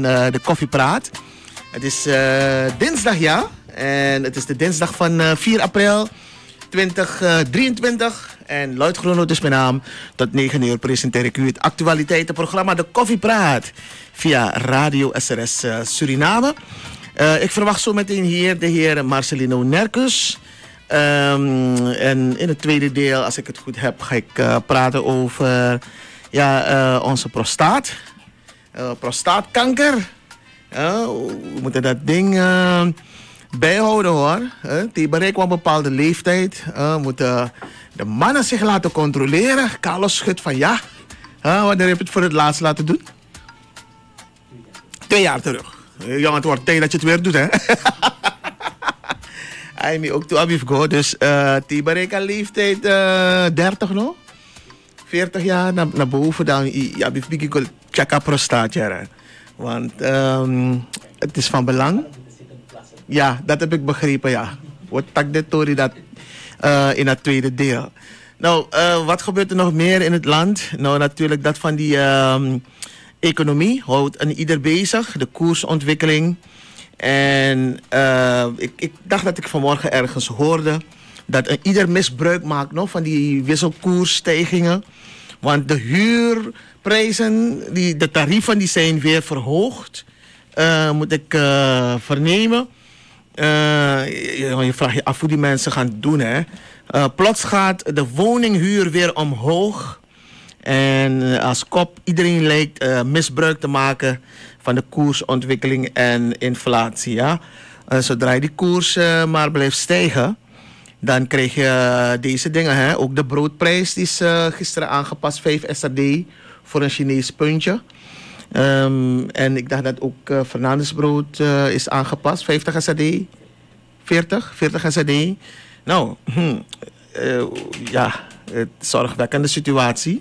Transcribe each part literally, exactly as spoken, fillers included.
uh, de Koffiepraat. Het is uh, dinsdag, ja. En het is de dinsdag van uh, vier april twintig drieëntwintig. En Lloyd Groenhout is mijn naam. Tot negen uur presenteer ik u het actualiteitenprogramma De Koffiepraat via Radio S R S uh, Suriname. Uh, ik verwacht zo meteen hier de heer Marcelino Nerkus. Um, en in het tweede deel, als ik het goed heb, ga ik uh, praten over ja, uh, onze prostaat. Uh, prostaatkanker. Uh, we moeten dat ding uh, bijhouden hoor. Uh, die bereikt wel een bepaalde leeftijd. Uh, moeten de mannen zich laten controleren. Carlos schudt van ja. Uh, wanneer heb je het voor het laatst laten doen? Twee jaar terug. Ja, het wordt tijd dat je het weer doet, hè? Hij me ook toe Abief go. Dus uh, die bereikt aan leeftijd uh, dertig nog. veertig jaar naar, naar boven. Dan ja, Abief Biki check prostaat, ja. Want um, het is van belang. Ja, dat heb ik begrepen, ja. Wat tak de Tori dat uh, in het tweede deel. Nou, uh, wat gebeurt er nog meer in het land? Nou, natuurlijk dat van die um, economie houdt een ieder bezig. De koersontwikkeling. En uh, ik, ik dacht dat ik vanmorgen ergens hoorde dat een ieder misbruik maakt nog van die wisselkoersstijgingen. Want de huurprijzen, die, de tarieven, die zijn weer verhoogd. Uh, moet ik uh, vernemen. Uh, je, je vraagt je af hoe die mensen gaan doen, hè. Uh, plots gaat de woninghuur weer omhoog. En uh, als kop iedereen lijkt uh, misbruik te maken van de koersontwikkeling en inflatie. Ja? Uh, zodra die koers uh, maar blijft stijgen, dan krijg je uh, deze dingen. Hè? Ook de broodprijs die is uh, gisteren aangepast, vijf S R D voor een Chinees puntje. Um, en ik dacht dat ook uh, Fernandesbrood uh, is aangepast, vijftig S R D, veertig, veertig S R D. Nou, hm, uh, ja, het is een zorgwekkende situatie.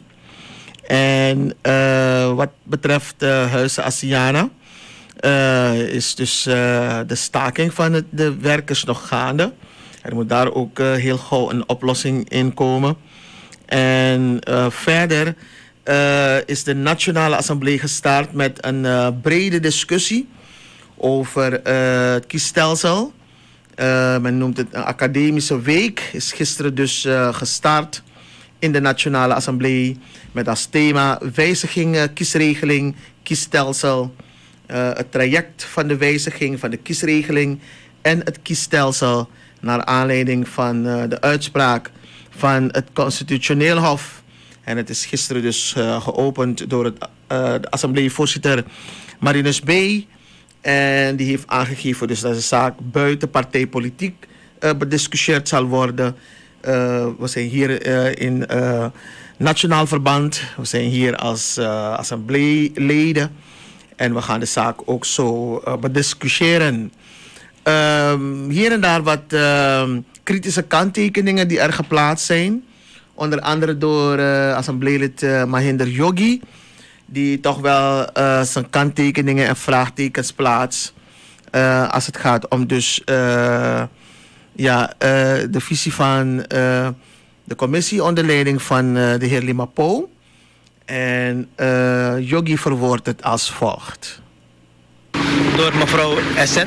En uh, wat betreft uh, Huizen Asiana uh, is dus uh, de staking van het, de werkers nog gaande. Er moet daar ook uh, heel gauw een oplossing in komen. En uh, verder uh, is de Nationale Assemblée gestart met een uh, brede discussie over uh, het kiesstelsel. Uh, men noemt het een academische week. Is gisteren dus uh, gestart in de Nationale Assemblée met als thema wijziging, kiesregeling, kiesstelsel. Uh, het traject van de wijziging van de kiesregeling en het kiesstelsel naar aanleiding van uh, de uitspraak van het Constitutioneel Hof. En het is gisteren dus uh, geopend door het, uh, de assembleevoorzitter Marinus B. En die heeft aangegeven dus dat de zaak buiten partijpolitiek uh, bediscussieerd zal worden. Uh, we zijn hier uh, in uh, nationaal verband. We zijn hier als uh, assembleeleden. En we gaan de zaak ook zo uh, bediscussiëren. Um, hier en daar wat uh, kritische kanttekeningen die er geplaatst zijn. Onder andere door uh, assembleelid uh, Mahinder Yogi. Die toch wel uh, zijn kanttekeningen en vraagtekens plaatst. Uh, als het gaat om dus uh, ja, uh, de visie van uh, de commissie onder leiding van uh, de heer Limapo. En uh, Yogi verwoordt het als volgt. Door mevrouw Esset.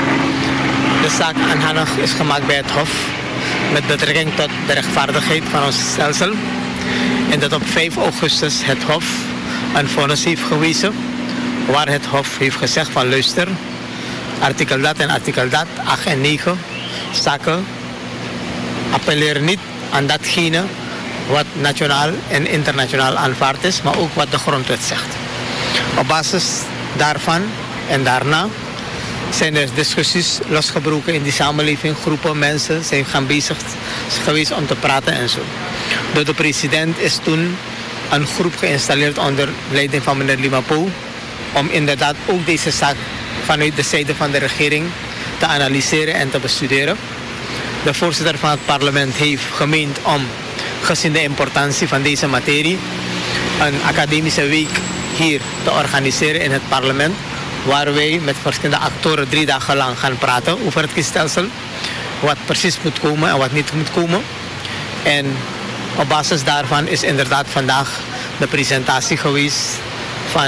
De zaak aanhangig is gemaakt bij het Hof met betrekking tot de rechtvaardigheid van ons stelsel. En dat op vijf augustus het Hof een vonnis heeft gewezen waar het Hof heeft gezegd van luister, artikel dat en artikel dat, acht en negen zaken appelleren niet aan datgene wat nationaal en internationaal aanvaard is, maar ook wat de grondwet zegt. Op basis daarvan en daarna zijn er discussies losgebroken in die samenleving. Groepen mensen zijn gaan bezig geweest om te praten en zo. Door de president is toen een groep geïnstalleerd onder leiding van meneer Limapo om inderdaad ook deze zaak vanuit de zijde van de regering te analyseren en te bestuderen. De voorzitter van het parlement heeft gemeend om, gezien de importantie van deze materie, een academische week hier te organiseren in het parlement, waar wij met verschillende actoren drie dagen lang gaan praten over het kiesstelsel, wat precies moet komen en wat niet moet komen. En op basis daarvan is inderdaad vandaag de presentatie geweest van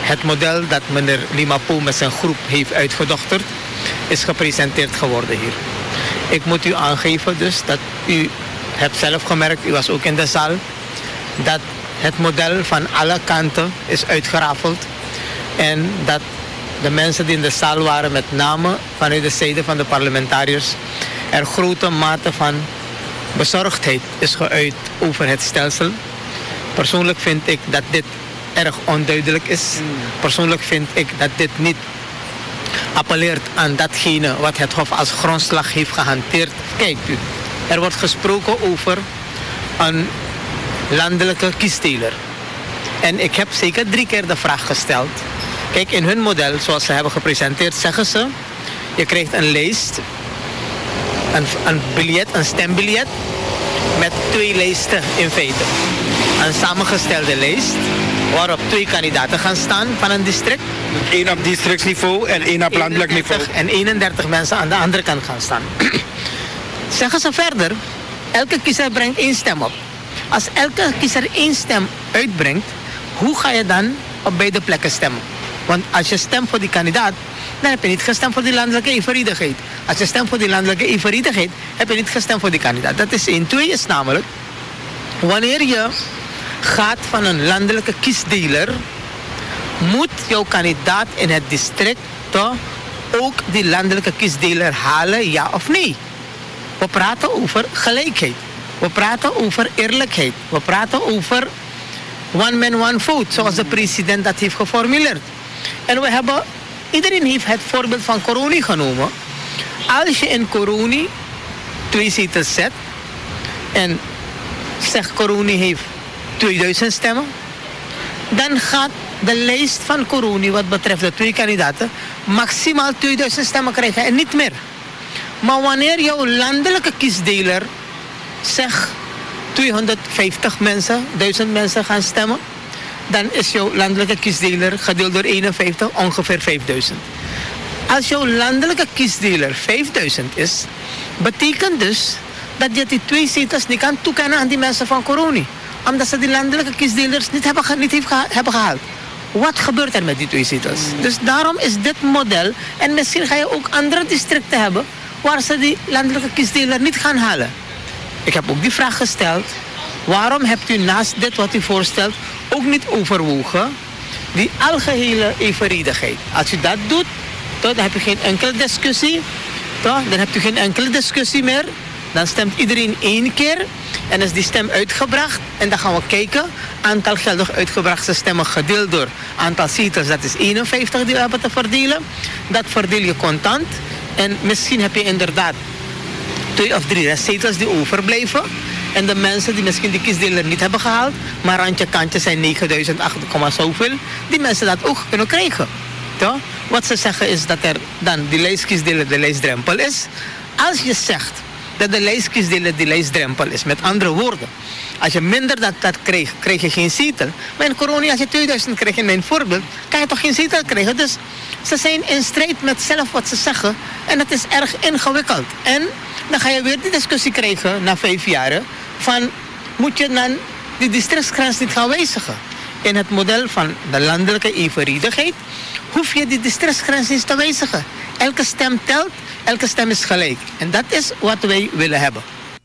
het model dat meneer Limapou met zijn groep heeft uitgedokterd, is gepresenteerd geworden hier. Ik moet u aangeven dus dat u hebt zelf gemerkt, u was ook in de zaal, dat het model van alle kanten is uitgerafeld en dat de mensen die in de zaal waren, met name vanuit de zijde van de parlementariërs, er grote mate van bezorgdheid is geuit over het stelsel. Persoonlijk vind ik dat dit erg onduidelijk is. Persoonlijk vind ik dat dit niet appelleert aan datgene wat het Hof als grondslag heeft gehanteerd. Kijk u, er wordt gesproken over een landelijke kiesdeler. En ik heb zeker drie keer de vraag gesteld. Kijk, in hun model, zoals ze hebben gepresenteerd, zeggen ze, je krijgt een lijst, een, een biljet, een stembiljet, met twee lijsten in feite. Een samengestelde lijst, waarop twee kandidaten gaan staan van een district. Eén op districtsniveau en één op landelijk niveau. En eenendertig mensen aan de andere kant gaan staan. Zeggen ze verder, elke kiezer brengt één stem op. Als elke kiezer één stem uitbrengt, hoe ga je dan op beide plekken stemmen? Want als je stemt voor die kandidaat, dan heb je niet gestemd voor die landelijke evenredigheid. Als je stemt voor die landelijke evenredigheid, heb je niet gestemd voor die kandidaat. Dat is één. Twee is namelijk, wanneer je gaat van een landelijke kiesdeler, moet jouw kandidaat in het district toch ook die landelijke kiesdeler halen, ja of nee? We praten over gelijkheid. We praten over eerlijkheid. We praten over one man, one vote, zoals de president dat heeft geformuleerd. En we hebben, iedereen heeft het voorbeeld van Coroni genomen. Als je in Coroni twee zetels zet en zegt Coroni heeft tweeduizend stemmen, dan gaat de lijst van Coroni wat betreft de twee kandidaten maximaal tweeduizend stemmen krijgen en niet meer. Maar wanneer jouw landelijke kiesdeler zegt tweehonderdvijftig mensen, duizend mensen gaan stemmen, dan is jouw landelijke kiesdeler gedeeld door eenenvijftig ongeveer vijfduizend. Als jouw landelijke kiesdeler vijfduizend is, betekent dus dat je die twee zetels niet kan toekennen aan die mensen van Coroni. Omdat ze die landelijke kiesdelers niet hebben, niet heeft geha hebben gehaald. Wat gebeurt er met die twee zetels? Dus daarom is dit model, en misschien ga je ook andere districten hebben waar ze die landelijke kiesdeler niet gaan halen. Ik heb ook die vraag gesteld, waarom hebt u naast dit wat u voorstelt ook niet overwogen die algehele evenredigheid? Als u dat doet, toch, dan heb je geen enkele discussie, toch? Dan hebt u geen enkele discussie meer. Dan stemt iedereen één keer en is die stem uitgebracht. En dan gaan we kijken, aantal geldig uitgebrachte stemmen gedeeld door aantal zetels, dat is eenenvijftig die we hebben te verdelen. Dat verdeel je contant en misschien heb je inderdaad twee of drie zetels die overblijven. En de mensen die misschien die kiesdeler niet hebben gehaald, maar randje kantje zijn negenduizend, acht, zoveel, die mensen dat ook kunnen krijgen. Toch? Wat ze zeggen is dat er dan die lijstkiesdeler de lijstdrempel is. Als je zegt dat de lijstkiesdeler die lijstdrempel is, met andere woorden, als je minder dat, dat krijgt, krijg je geen zetel. Maar in Corona, als je tweeduizend krijgt in mijn voorbeeld, kan je toch geen zetel krijgen. Dus ze zijn in strijd met zelf wat ze zeggen en het is erg ingewikkeld. En dan ga je weer die discussie krijgen na vijf jaren van, moet je dan die districtsgrens niet gaan wijzigen? In het model van de landelijke evenredigheid hoef je die districtsgrens niet te wijzigen. Elke stem telt, elke stem is gelijk. En dat is wat wij willen hebben.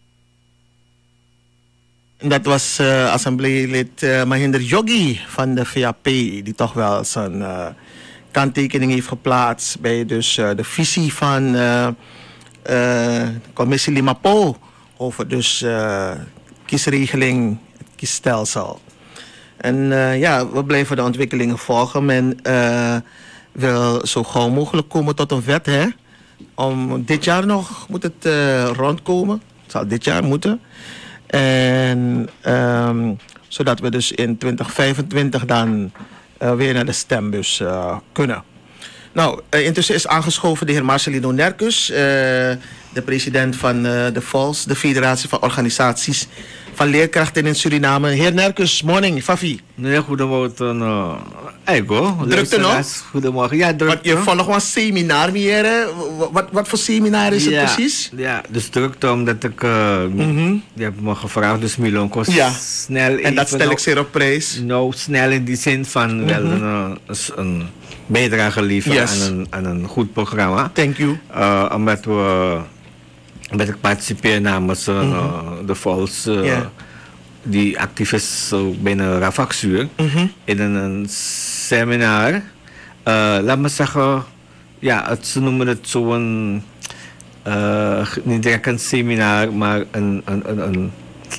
Dat was uh, assembleelid uh, Mahinder Joggi van de V A P, die toch wel zijn uh, kanttekening heeft geplaatst bij dus, uh, de visie van uh, uh, commissie Limapou over dus uh, kiesregeling, het kiesstelsel. En uh, ja, we blijven de ontwikkelingen volgen. Men uh, wil zo gauw mogelijk komen tot een wet, hè? Om dit jaar nog moet het uh, rondkomen. Het zal dit jaar moeten. En um, zodat we dus in twintig vijfentwintig dan uh, weer naar de stembus uh, kunnen. Nou, uh, intussen is aangeschoven de heer Marcelino Nerkus, uh, de president van uh, de V O L S, de Federatie van Organisaties van leerkrachten in Suriname. Heer Nerkus, morning, Fafi. Nee, goedemorgen. Uh, Ego. Drukte nog? Goedemorgen. Ja, drukte. Je volgt nog een seminar meer. Wat, wat voor seminar is het ja, precies? Ja, dus drukte omdat ik... Uh, mm-hmm. Je hebt me gevraagd, dus Milon kost ja. snel even... En dat stel ik zeer op prijs. Nou, snel in die zin van mm-hmm. wel een, een bijdrage leveren yes. aan, een, aan een goed programma. Thank you. Uh, omdat we... Omdat ik participeer namens uh, mm-hmm. de Vols... Uh, yeah. die actief is uh, binnen Rafakzuur, mm-hmm. in een, een seminar. Uh, laat me zeggen, ja, het, ze noemen het zo'n, uh, niet direct een seminar, maar een, een, een, een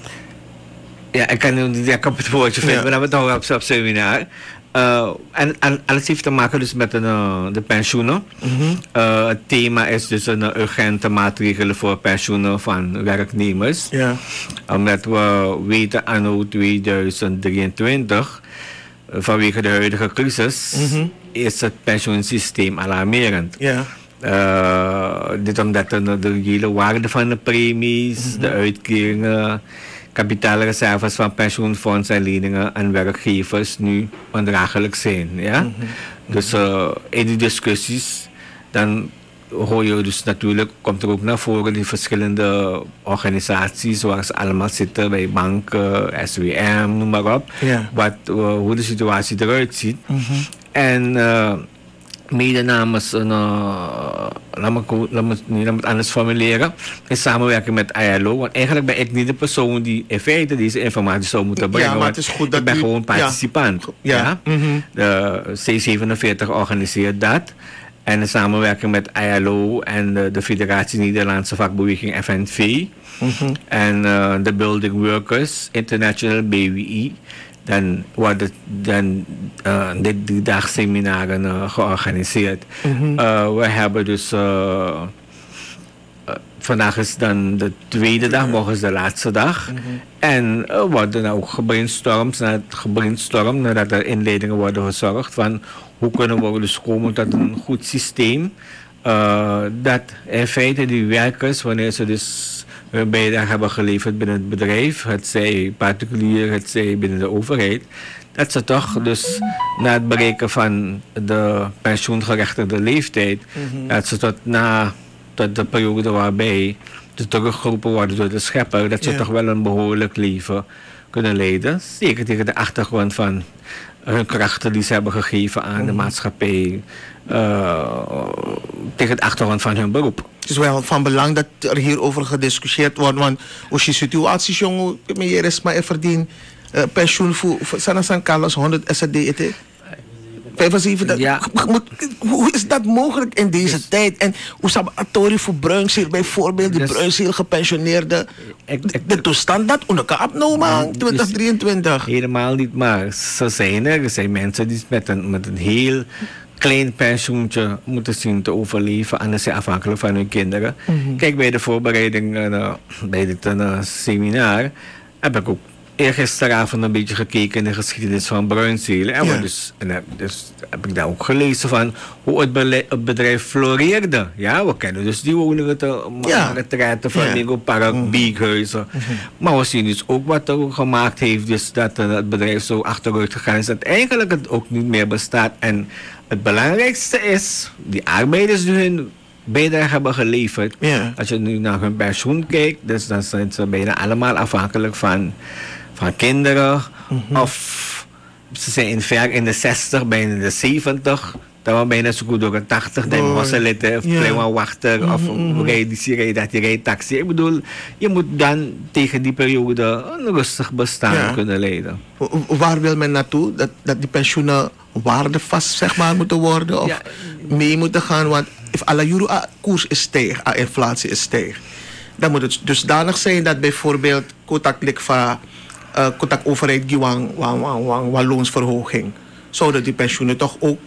ja, ik kan niet direct op het woordje vinden, ja. maar dan hebben we het op seminar. Uh, en, en alles heeft te maken dus met een, uh, de pensioenen. Mm-hmm. Uh, het thema is dus een uh, urgente maatregelen voor pensioenen van werknemers. Yeah. Omdat we weten anno tweeduizend drieëntwintig, uh, vanwege de huidige crisis, mm-hmm. is het pensioensysteem alarmerend. Yeah. Uh, dit omdat de, de hele waarde van de premies, mm-hmm. de uitkeringen, kapitaalreserves van pensioenfondsen en leningen aan werkgevers nu ondraaglijk zijn. Ja? Mm-hmm. Dus uh, in die discussies, dan hoor je dus natuurlijk, komt er ook naar voren die verschillende organisaties waar ze allemaal zitten, bij banken, S W M, noem maar op, yeah. wat, uh, hoe de situatie eruit ziet. Mm-hmm. En uh, mede namens een, uh, laat me, laat me, nee, laat me het anders formuleren, in samenwerking met I L O, want eigenlijk ben ik niet de persoon die in feite deze informatie zou moeten brengen, ja, maar het is goed dat ik ben u, gewoon participant. Ja. Ja. Ja? Mm-hmm. De C zevenenveertig organiseert dat. En in samenwerking met I L O en de, de Federatie Nederlandse Vakbeweging F N V, mm-hmm. en uh, de Building Workers International B W I, dan worden dan uh, dit die dagseminaren uh, georganiseerd. Mm-hmm. Uh, we hebben dus uh, uh, vandaag is dan de tweede dag, morgen is de laatste dag. Mm-hmm. En er uh, worden ook gebrainstormd, gebrainstormd nadat er inleidingen worden gezorgd van hoe kunnen we dus komen tot een goed systeem. Uh, dat in feite die werkers, wanneer ze dus hun bijdrage hebben geleverd binnen het bedrijf, het zij particulier, het zij binnen de overheid, dat ze toch dus na het bereiken van de pensioengerechtigde leeftijd, mm-hmm. dat ze tot na tot de periode waarbij ze teruggeroepen worden door de schepper, dat ze yeah. toch wel een behoorlijk leven kunnen leiden. Zeker tegen de achtergrond van hun krachten die ze hebben gegeven aan mm-hmm. de maatschappij, uh, tegen het achtergrond van hun beroep. Het is wel van belang dat er hierover gediscussieerd wordt, want als je situatie jongen, meer is maar verdien uh, pensioen voor San Carlos honderd S D et vijfenzeventig. Ja. Hoe is dat mogelijk in deze yes. tijd? En hoe zou Atori voor Bruinzeel bijvoorbeeld, die yes. Bruinzeel gepensioneerde, ik, ik, de toestand dat onder elkaar opnomen twintig drieëntwintig? Helemaal niet, maar ze zijn er. Er zijn mensen die met een, met een heel klein pensioentje moeten zien te overleven, anders zijn afhankelijk van hun kinderen. Mm-hmm. Kijk, bij de voorbereiding uh, bij dit uh, seminar heb ik ook eergisteravond een beetje gekeken in de geschiedenis van Bruinzeel. En, ja. dus, en heb, dus heb ik daar ook gelezen van hoe het, bele- het bedrijf floreerde. Ja, we kennen dus die woningen, de retretten van Dingo Park, mm-hmm. Beekhuizen. Mm-hmm. Maar we zien dus ook wat er ook gemaakt heeft, dus dat uh, het bedrijf zo achteruit gegaan is, dat eigenlijk het ook niet meer bestaat. En het belangrijkste is, die arbeiders die hun bijdrage hebben geleverd. Yeah. Als je nu naar hun pensioen kijkt, dus dan zijn ze bijna allemaal afhankelijk van van kinderen, mm-hmm. of ze zijn in ver in de zestig, bijna in de zeventig, dan bijna zo goed door een tachtig, dan oh, hosselitten, of yeah. klein wachten, mm-hmm. of mm-hmm. rijden dat je rijdt taxi. Ik bedoel, je moet dan tegen die periode een rustig bestaan yeah. kunnen leiden. Waar wil men naartoe? Dat, dat die pensioenen waardevast, zeg maar, moeten worden, of ja. mee moeten gaan? Want als alle euro koers is stijg, als inflatie is stijg, dan moet het dusdanig zijn dat bijvoorbeeld kotaklik van Uh, kotak overheid gewang wang wang wang wang loonsverhoging, zouden die pensioenen toch ook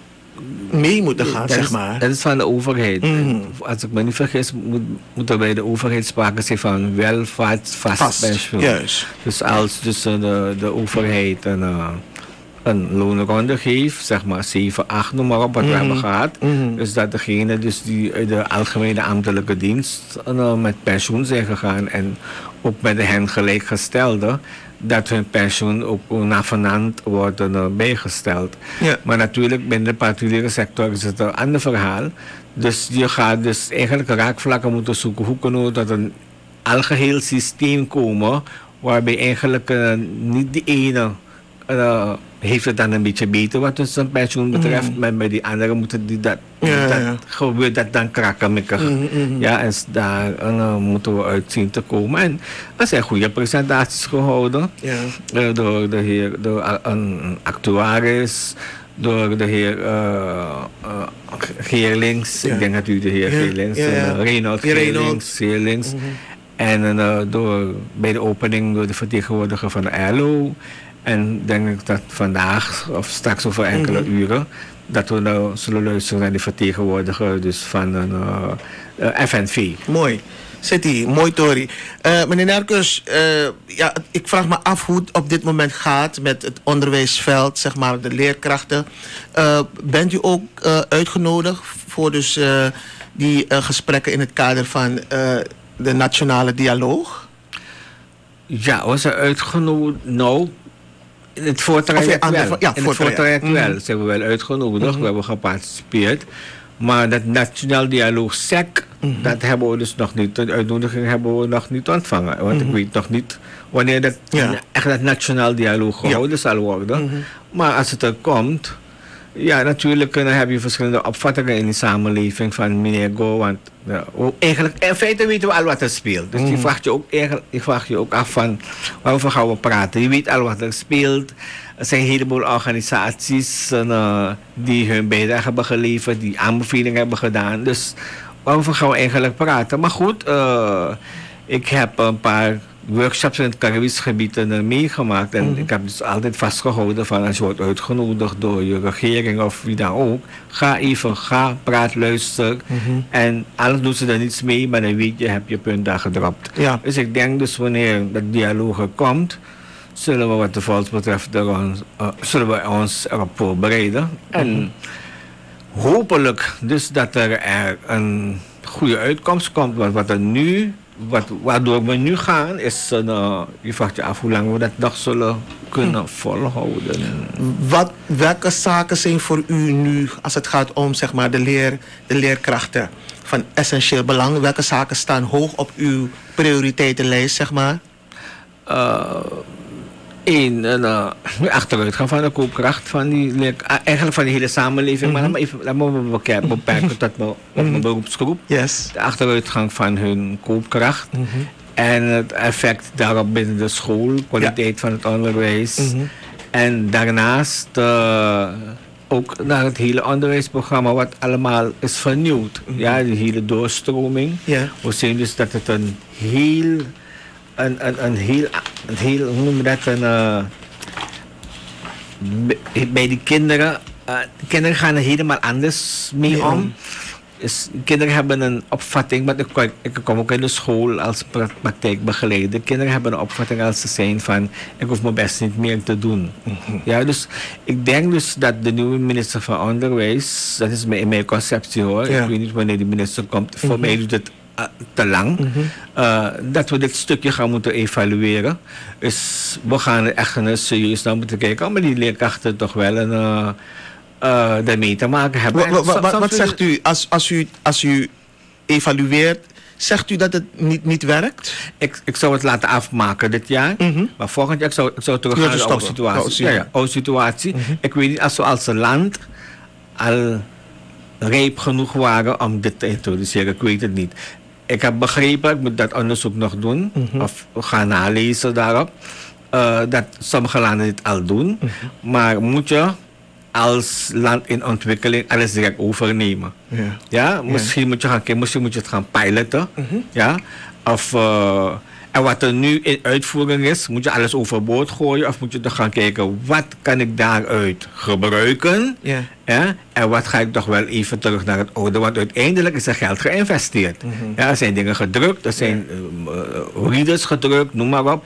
mee moeten gaan, dat zeg is, maar. Dat is van de overheid. Mm-hmm. Als ik me niet vergis, moet, moet er bij de overheid sprake zijn van welvaartsvast pensioen. Juist. Dus als dus, uh, de, de overheid een, uh, een loonronde geeft, zeg maar zeven, acht, noem maar op wat mm-hmm. we hebben gehad. Mm-hmm. Dus dat degene dus die uit de algemene ambtelijke dienst uh, met pensioen zijn gegaan en ook met de hen gelijkgestelde, dat hun pensioen ook navenant wordt uh, bijgesteld. Ja. Maar natuurlijk binnen de particuliere sector is het een ander verhaal. Dus je gaat dus eigenlijk raakvlakken moeten zoeken. Hoe kunnen we tot een algeheel systeem komen waarbij eigenlijk uh, niet die ene uh, heeft het dan een beetje beter wat dus zijn pensioen betreft, mm-hmm. maar bij die anderen moeten die dat, ja, dat ja. gebeurt dat dan krakkemikkig. Mm-hmm. Ja, en daar uh, moeten we uit zien te komen. En er zijn goede presentaties gehouden ja. uh, door de heer, door uh, een actuaris, door de heer uh, uh, Geerlings, ja. ik denk dat u de heer ja. Geerlings, ja, ja. Uh, Reinhold Geerlings, Geerlings. Mm-hmm. En uh, door, bij de opening door de vertegenwoordiger van de R L O. En denk ik dat vandaag, of straks over enkele mm-hmm. uren, dat we nou zullen luisteren naar de vertegenwoordiger dus van een uh, uh, F N V. Mooi. City, mooi Tori. Uh, meneer Nerkus, uh, ja, ik vraag me af hoe het op dit moment gaat met het onderwijsveld, zeg maar, de leerkrachten. Uh, bent u ook uh, uitgenodigd voor dus, uh, die uh, gesprekken in het kader van uh, de nationale dialoog? Ja, we zijn uitgenodigd. Nou, in het voortraject wel. Ja, in het voortraject mm-hmm. wel. Zijn we wel uitgenodigd. Mm-hmm. We hebben geparticipeerd. Maar dat nationaal dialoog S E C, mm-hmm. dat hebben we dus nog niet. De uitnodiging hebben we nog niet ontvangen. Want mm-hmm. ik weet nog niet wanneer dat ja. echt dat nationaal dialoog gehouden ja. zal worden. Mm-hmm. Maar als het er komt, ja, natuurlijk dan heb je verschillende opvattingen in de samenleving van meneer Go. Want ja, eigenlijk, in feite weten we al wat er speelt. Dus mm. je, vraagt je, ook, je vraagt je ook af van waarover gaan we praten. Je weet al wat er speelt. Er zijn een heleboel organisaties uh, die hun bijdrage hebben geleverd, die aanbevelingen hebben gedaan. Dus waarover gaan we eigenlijk praten? Maar goed, uh, ik heb een paar workshops in het Caribisch gebied uh, meegemaakt. En mm-hmm. ik heb dus altijd vastgehouden van als je wordt uitgenodigd door je regering of wie dan ook. Ga even, ga, praat, luister. Mm-hmm. En alles doen ze er niets mee, maar dan weet je, heb je punt daar gedropt. Ja. Dus ik denk dus wanneer dat dialoog er komt, zullen we wat de volks betreft er ons, uh, zullen we ons erop voorbereiden. Mm-hmm. En hopelijk dus dat er, er een goede uitkomst komt. Want wat er nu, wat, waardoor we nu gaan, is uh, je vraagt je af hoe lang we dat nog zullen kunnen mm. volhouden. Wat, welke zaken zijn voor u nu, als het gaat om zeg maar, de, leer, de leerkrachten, van essentieel belang? Welke zaken staan hoog op uw prioriteitenlijst, zeg maar? Uh, Eén, een uh, achteruitgang van de koopkracht van die, uh, eigenlijk van die hele samenleving, mm-hmm. maar laat me even beperken, beperken tot mijn, mm-hmm. mijn beroepsgroep. Yes. De achteruitgang van hun koopkracht mm-hmm. en het effect daarop binnen de school, kwaliteit ja. van het onderwijs. Mm-hmm. En daarnaast uh, ook naar het hele onderwijsprogramma wat allemaal is vernieuwd. Mm-hmm. Ja, die hele doorstroming. Yeah. We zien dus dat het een heel Een, een, een heel, een heel, hoe noem je dat, een, uh, bij die kinderen, uh, de kinderen gaan er helemaal anders mee ja. om. Dus, kinderen hebben een opvatting, maar ik, ik kom ook in de school als praktijkbegeleider. Kinderen hebben een opvatting als ze zijn van, ik hoef mijn best niet meer te doen. Mm-hmm. Ja, dus ik denk dus dat de nieuwe minister van Onderwijs, dat is in mijn conceptie hoor, ja. ik weet niet wanneer die minister komt, mm-hmm. voor mij doet het Uh, te lang, mm-hmm. uh, dat we dit stukje gaan moeten evalueren. Dus we gaan er echt een serieus naar moeten kijken, maar die leerkrachten toch wel een, uh, uh, daarmee te maken hebben. Wat, wat, wat, wat zegt u als, als u als u evalueert? Zegt u dat het niet, niet werkt? Ik, ik zou het laten afmaken dit jaar, mm-hmm. maar volgend jaar ik zou ik zou teruggaan naar de oude situatie. Ja, ja, oude situatie. Mm-hmm. Ik weet niet als we als een land al rijp genoeg waren om dit te introduceren. Ik weet het niet. Ik heb begrepen, ik moet dat onderzoek nog doen, mm-hmm. of gaan nalezen daarop, uh, dat sommige landen dit al doen. Mm-hmm. Maar moet je als land in ontwikkeling alles direct overnemen? Yeah. Ja, misschien yeah. moet je gaan kijken, misschien moet je het gaan piloten. Mm-hmm. Ja, of uh, en wat er nu in uitvoering is, moet je alles overboord gooien of moet je toch gaan kijken, wat kan ik daaruit gebruiken? Yeah. Ja? En wat ga ik toch wel even terug naar het oude, want uiteindelijk is er geld geïnvesteerd. Mm-hmm. Ja, er zijn dingen gedrukt, er zijn yeah. uh, uh, readers gedrukt, noem maar op.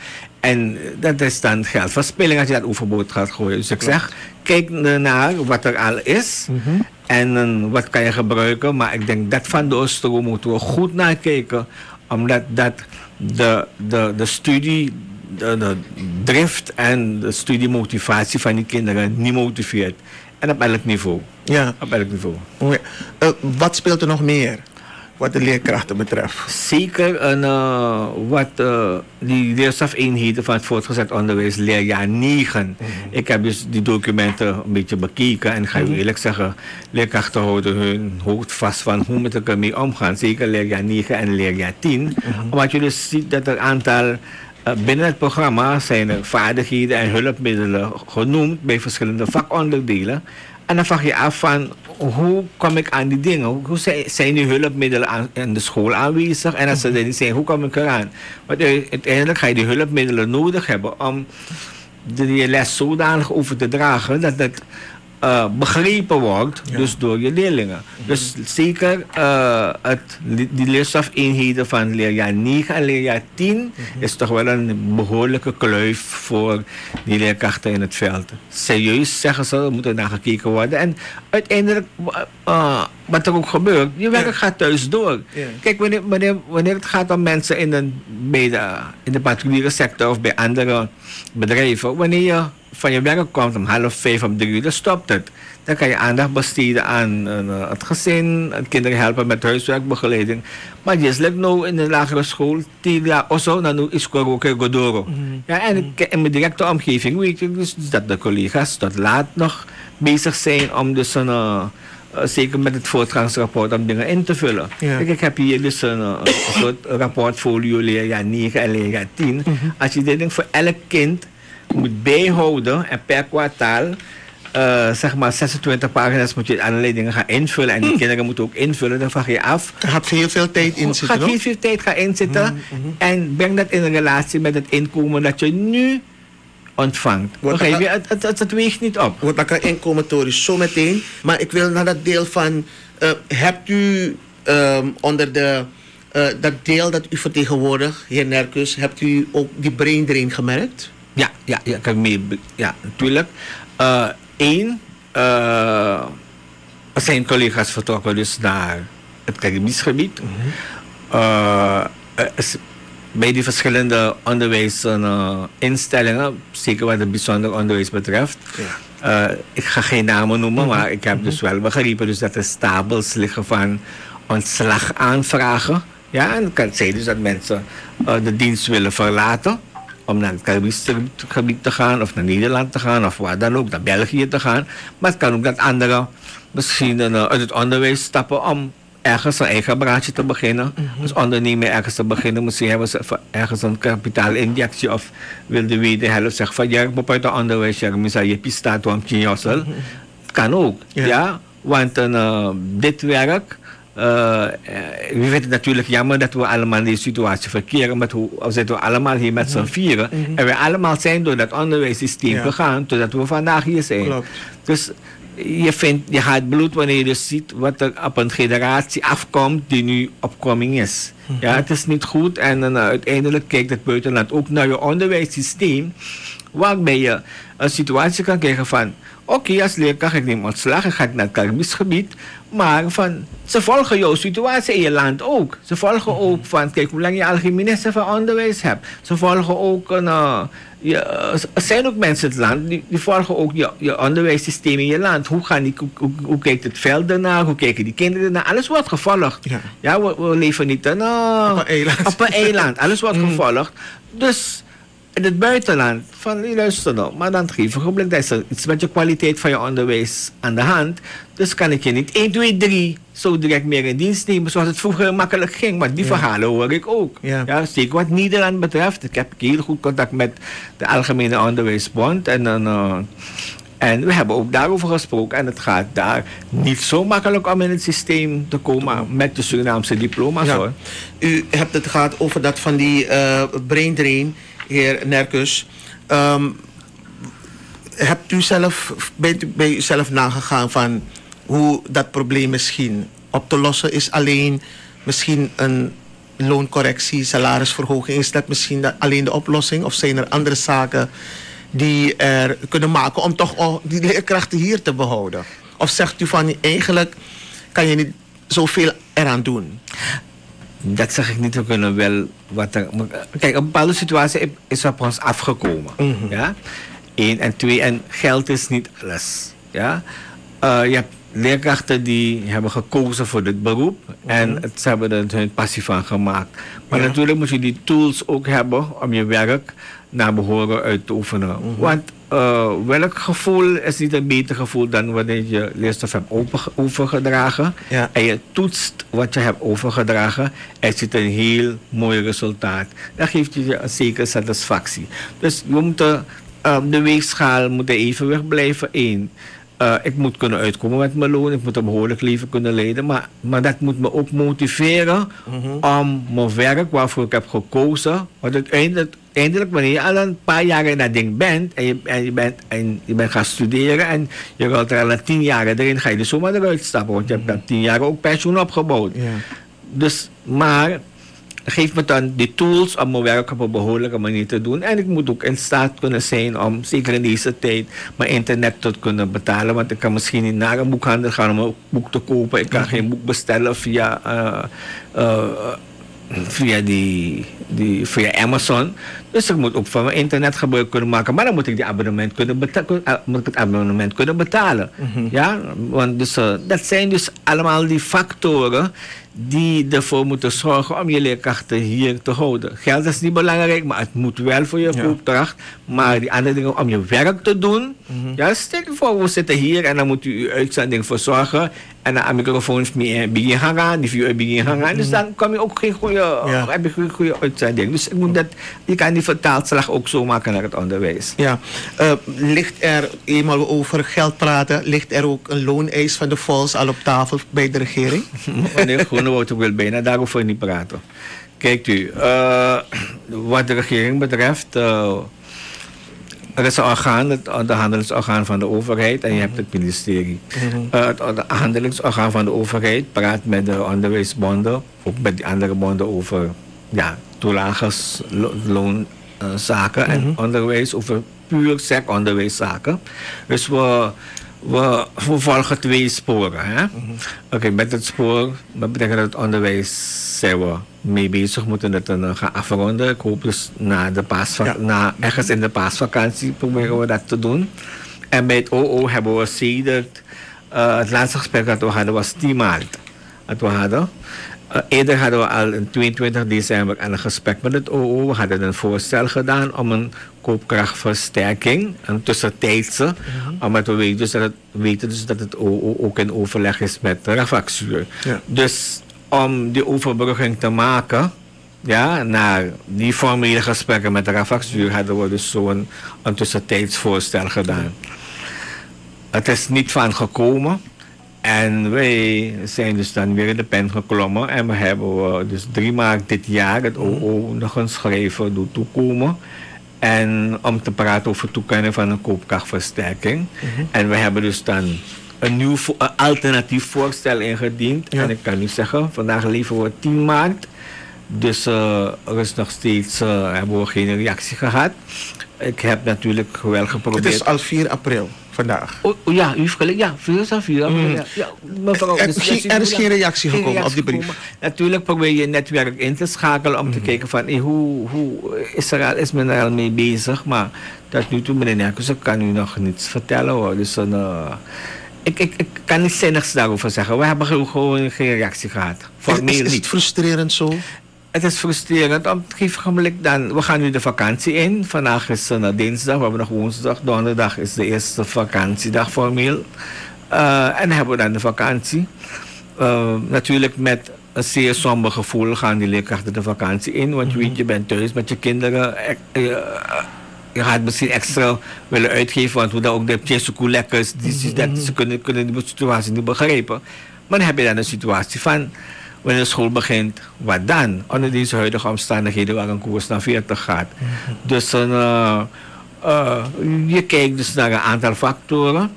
En dat is dan geldverspilling als je dat overboord gaat gooien. Dus ik zeg, kijk naar wat er al is. Mm-hmm. En uh, wat kan je gebruiken. Maar ik denk dat van de Oostro moeten we goed naar kijken. Omdat dat de, de, de studie, de, de drift en de studiemotivatie van die kinderen niet motiveert. En op elk niveau. Ja. Op elk niveau. Okay. Uh, wat speelt er nog meer? Wat de leerkrachten betreft? Zeker een, uh, wat uh, die leerstafeenheden van het voortgezet onderwijs leerjaar negen. Mm-hmm. Ik heb dus die documenten een beetje bekeken en ga je mm-hmm. eerlijk zeggen, leerkrachten houden hun hoofd vast van hoe moet ik ermee omgaan. Zeker leerjaar negen en leerjaar tien. Mm-hmm. Omdat je dus ziet dat er een aantal uh, binnen het programma zijn er vaardigheden en hulpmiddelen genoemd bij verschillende vakonderdelen. En dan vraag je af van, hoe kom ik aan die dingen? Hoe zijn die hulpmiddelen aan, in de school aanwezig? En als ze er niet zijn, hoe kom ik eraan? Want uiteindelijk ga je die hulpmiddelen nodig hebben om de les zodanig over te dragen dat het uh, begrepen wordt, ja. dus door je leerlingen. Mm-hmm. Dus zeker uh, het, die leerstafeenheden van leerjaar negen en leerjaar tien mm-hmm. is toch wel een behoorlijke kluif voor die leerkrachten in het veld. Serieus zeggen ze, er moet er naar gekeken worden. En uiteindelijk, uh, wat er ook gebeurt, je werk ja. gaat thuis door. Ja. Kijk, wanneer, wanneer, wanneer het gaat om mensen in de, bij de, in de particuliere sector of bij andere bedrijven, wanneer je van je werk komt om half vijf, om drie uur, dan stopt het. Dan kan je aandacht besteden aan uh, het gezin, het kinderen helpen met huiswerkbegeleiding. Maar je is nou in de lagere school, tien of zo, dan is het ook een godoro. Mm-hmm. Ja, en mm-hmm. in mijn directe omgeving weet je dus dat de collega's tot laat nog bezig zijn om dus een, uh, uh, zeker met het voortgangsrapport, om dingen in te vullen. Ja. Kijk, ik heb hier dus een, uh, een soort rapportfolio leerjaar negen en leerjaar tien. Mm-hmm. Als je dit denkt voor elk kind moet bijhouden en per kwartaal uh, zeg maar zesentwintig pagina's moet je allerlei dingen gaan invullen en die mm. kinderen moeten ook invullen, dan vraag je af. Er gaat heel veel tijd in zitten. Er gaat heel veel tijd gaan inzitten mm-hmm. en breng dat in relatie met het inkomen dat je nu ontvangt. Begrijp je? Het, het, het, het weegt niet op. Wordt lekker incomatorisch zo meteen, maar ik wil naar dat deel van, uh, hebt u um, onder de, uh, dat deel dat u vertegenwoordigt, heer Nerkus, hebt u ook die brain drain gemerkt? Ja, ja, ja, ik heb mee, ja, natuurlijk. Eén, uh, uh, er zijn collega's vertrokken dus naar het Caribisch gebied. Mm-hmm. Uh, is, bij die verschillende onderwijsinstellingen, uh, zeker wat het bijzonder onderwijs betreft. Ja. Uh, ik ga geen namen noemen, mm-hmm. maar ik heb mm-hmm. dus wel begrepen dus dat er stapels liggen van ontslagaanvragen. Ja, en het kan zijn dus dat mensen uh, de dienst willen verlaten om naar het Caribisch gebied te gaan, of naar Nederland te gaan, of waar dan ook, naar België te gaan. Maar het kan ook dat anderen misschien uh, uit het onderwijs stappen om ergens een eigen branche te beginnen. Mm-hmm. Dus ondernemen ergens te beginnen. Misschien hebben ze ergens een kapitaalinjectie of wil de wederhelft zeggen van ja, ik moet uit het onderwijs, ja, misschien je pistaat om tien kan ook, yeah. ja. Want uh, dit werk, Uh, uh, we vinden het natuurlijk jammer dat we allemaal in deze situatie verkeren, met hoe zitten we allemaal hier met z'n vieren. Mm-hmm. En we allemaal zijn door dat onderwijssysteem ja. gegaan, totdat we vandaag hier zijn. Klopt. Dus je, vindt, je gaat bloed wanneer je dus ziet wat er op een generatie afkomt die nu opkoming is. Mm-hmm. Ja, het is niet goed en uh, uiteindelijk kijkt het buitenland ook naar je onderwijssysteem, waarbij je een situatie kan krijgen van oké, okay, als leerkracht, ik neem ontslag, ik ga naar het Caribisch gebied. Maar van, ze volgen jouw situatie in je land ook. Ze volgen mm-hmm. ook van, kijk hoe lang je al geen minister van onderwijs hebt. Ze volgen ook, een, uh, je, er zijn ook mensen in het land, die, die volgen ook je, je onderwijssysteem in je land. Hoe, gaan die, hoe, hoe, hoe kijkt het veld ernaar, hoe kijken die kinderen ernaar. Alles wordt gevolgd. Ja, ja we, we leven niet in, uh, op een eiland. Op een eiland. Alles wordt mm. gevolgd. Dus in het buitenland, van luister nou, maar dan geef ik dat is er iets met je kwaliteit van je onderwijs aan de hand. Dus kan ik je niet één, twee, drie zo direct meer in dienst nemen zoals het vroeger makkelijk ging. Maar die ja. verhalen hoor ik ook. Ja. Ja, zeker wat Nederland betreft. Ik heb heel goed contact met de Algemene Onderwijsbond. En, dan, uh, en we hebben ook daarover gesproken. En het gaat daar niet zo makkelijk om in het systeem te komen met de Surinaamse diploma's. Ja. Hoor. U hebt het gehad over dat van die uh, brain drain. Heer Nerkus, um, hebt u zelf, bent u bij uzelf nagegaan van hoe dat probleem misschien op te lossen is? Alleen misschien een looncorrectie, salarisverhoging, is dat misschien dat alleen de oplossing? Of zijn er andere zaken die er kunnen maken om toch oh, die leerkrachten hier te behouden? Of zegt u van eigenlijk kan je niet zoveel eraan doen? Dat zeg ik niet. We kunnen wel wat er. Kijk, een bepaalde situatie is op ons afgekomen. Mm-hmm. Ja? Eén en twee. En geld is niet alles. Ja? Uh, je hebt leerkrachten die hebben gekozen voor dit beroep. Mm-hmm. En het, ze hebben er hun passie van gemaakt. Maar ja. natuurlijk moet je die tools ook hebben om je werk naar behoren uit te oefenen. Mm-hmm. Want uh, welk gevoel is niet een beter gevoel dan wanneer je leerstof hebt overgedragen. Ja. En je toetst wat je hebt overgedragen. En je ziet een heel mooi resultaat. Dat geeft je een zekere satisfactie. Dus we moeten, uh, de weegschaal moet evenwicht blijven. Eén. Uh, ik moet kunnen uitkomen met mijn loon. Ik moet een behoorlijk leven kunnen leiden. Maar, maar dat moet me ook motiveren mm-hmm. om mijn werk waarvoor ik heb gekozen. Want uiteindelijk, eindelijk wanneer je al een paar jaar in dat ding bent en je, en je, bent, en je bent gaan studeren en je wilt er al een tien jaar erin, ga je dus zomaar eruit stappen. Want je hebt dan tien jaar ook pensioen opgebouwd. Yeah. Dus, maar geef me dan die tools om mijn werk op een behoorlijke manier te doen. En ik moet ook in staat kunnen zijn om, zeker in deze tijd, mijn internet te kunnen betalen. Want ik kan misschien niet naar een boekhandel gaan om een boek te kopen. Ik kan mm-hmm. geen boek bestellen via, uh, uh, via, die, die, via Amazon. Dus ik moet ook van mijn internet gebruik kunnen maken. Maar dan moet ik, die abonnement kunnen beta- uh, moet ik het abonnement kunnen betalen. Mm-hmm. Ja? Want dus, uh, dat zijn dus allemaal die factoren die ervoor moeten zorgen om je leerkrachten hier te houden. Geld is niet belangrijk, maar het moet wel voor je ja. koopkracht. Maar die andere dingen om je werk te doen. Mm-hmm. Ja, stel je voor, we zitten hier en dan moet u uw uitzending verzorgen. En dan aan microfoons beginnen hangen, die vuur beginnen hangen. Mm-hmm. Dus dan kom je ook geen goede, ja. heb je geen goede uitzending. Dus ik moet dat, je kan die vertaalslag ook zo maken naar het onderwijs. Ja, uh, ligt er, eenmaal we over geld praten, ligt er ook een looneis van de Vols al op tafel bij de regering? Nee, gewoon wordt ook wel bijna daarover niet praten. Kijkt u, uh, wat de regering betreft, uh, er is een orgaan, het onderhandelingsorgaan van de overheid, en je hebt het ministerie. Mm-hmm. Uh, het onderhandelingsorgaan van de overheid praat met de onderwijsbonden, ook met die andere bonden over ja, toelagers, lo- loonzaken uh, mm-hmm. en onderwijs, over puur sec onderwijszaken. Dus we We, we volgen twee sporen. Mm-hmm. Oké, okay, met het spoor, met betrekking tot het onderwijs, zijn we mee bezig. We moeten het dan gaan afronden. Ik hoop dus na de paasvak- ja. na, ergens in de paasvakantie proberen we dat te doen. En bij het O O hebben we sedert uh, het laatste gesprek dat we hadden was tien maart. Dat we hadden. Uh, eerder hadden we al in tweeëntwintig december een gesprek met het O O. We hadden een voorstel gedaan om een koopkrachtversterking, een tussentijdse, mm-hmm. omdat we weten dus, dat het, weten dus dat het O O ook in overleg is met de Rafactuur. Ja. Dus om die overbrugging te maken, ja, naar die formele gesprekken met de Rafactuur, hadden we dus zo'n een tussentijds voorstel gedaan. Het is niet van gekomen. En wij zijn dus dan weer in de pen geklommen. En we hebben uh, dus drie maart dit jaar het O O nog een schrijver doen toekomen. En om te praten over toekenning van een koopkrachtversterking. Mm-hmm. En we hebben dus dan een nieuw vo- een alternatief voorstel ingediend. Ja. En ik kan nu zeggen, vandaag leveren we tien maart. Dus uh, er is nog steeds, uh, hebben we geen reactie gehad. Ik heb natuurlijk wel geprobeerd. Het is al vier april. Vandaag. Oh, oh ja, u heeft gelijk. Ja, vier is vier. Mm. Ja, ja, mevrouw, er, dus, er is geen reactie geen gekomen reactie op die brief. Gekomen. Natuurlijk probeer je netwerk in te schakelen om mm. te kijken van hey, hoe, hoe is, er al, is men er al mee bezig. Maar tot nu toe, meneer Nerkus, ik kan u nog niets vertellen hoor. Dus een, uh, ik, ik, ik kan niets zinnigs daarover zeggen. We hebben gewoon geen reactie gehad. Formeel is, is, is het frustrerend zo? Het is frustrerend op het gegeven moment dan. We gaan nu de vakantie in. Vandaag is uh, dinsdag, we hebben nog woensdag. Donderdag is de eerste vakantiedag formeel. Uh, en dan hebben we dan de vakantie. Uh, natuurlijk met een zeer somber gevoel gaan die leerkrachten de vakantie in. Want je weet, je bent thuis met je kinderen. Uh, uh, je gaat misschien extra willen uitgeven. Want hoe dat ook de Tjesuku lekkers, die, dat, ze kunnen, kunnen die situatie niet begrijpen. Maar dan heb je dan een situatie van, wanneer de school begint, wat dan? Onder deze huidige omstandigheden waar een koers naar veertig gaat. Mm-hmm. Dus uh, uh, je kijkt dus naar een aantal factoren.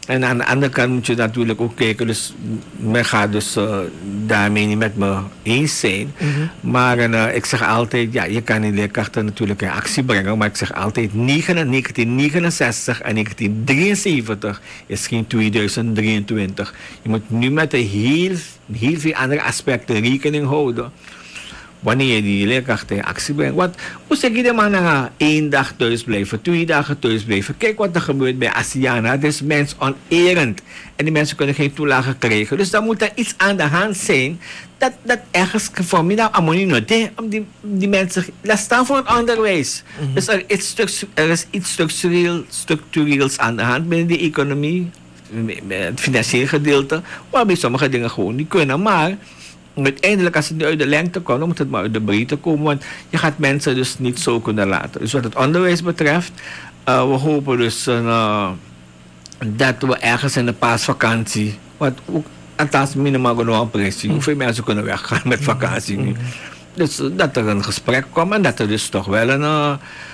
En aan de andere kant moet je natuurlijk ook kijken, dus men gaat dus uh, daarmee niet met me eens zijn. Mm-hmm. Maar uh, ik zeg altijd, ja, je kan die leerkrachten natuurlijk in actie brengen, maar ik zeg altijd, negentien negenenzestig en negentien drieënzeventig is geen tweeduizend drieëntwintig. Je moet nu met een heel, heel veel andere aspecten rekening houden. Wanneer je die leerkrachten in actie brengt. Want hoe zeg je de man na één dag thuis blijven, twee dagen thuis blijven? Kijk wat er gebeurt bij Asiana. Het is mens onerend. En die mensen kunnen geen toelage krijgen. Dus dan moet er iets aan de hand zijn. Dat, dat ergens vanmiddag ammonino de om die, die mensen. Laat staan voor het onderwijs. Mm-hmm. Dus er is, er is iets structureel, structureels aan de hand binnen die economie. Het financiële gedeelte. Waarbij sommige dingen gewoon niet kunnen. Maar uiteindelijk, als het uit de lengte komt, dan moet het maar uit de breedte komen. Want je gaat mensen dus niet zo kunnen laten. Dus wat het onderwijs betreft, uh, we hopen dus uh, dat we ergens in de paasvakantie, wat ook althans minimaal genoeg pressie, hoeveel mensen kunnen weggaan met vakantie nu. Dus uh, dat er een gesprek komt en dat er dus toch wel een, uh,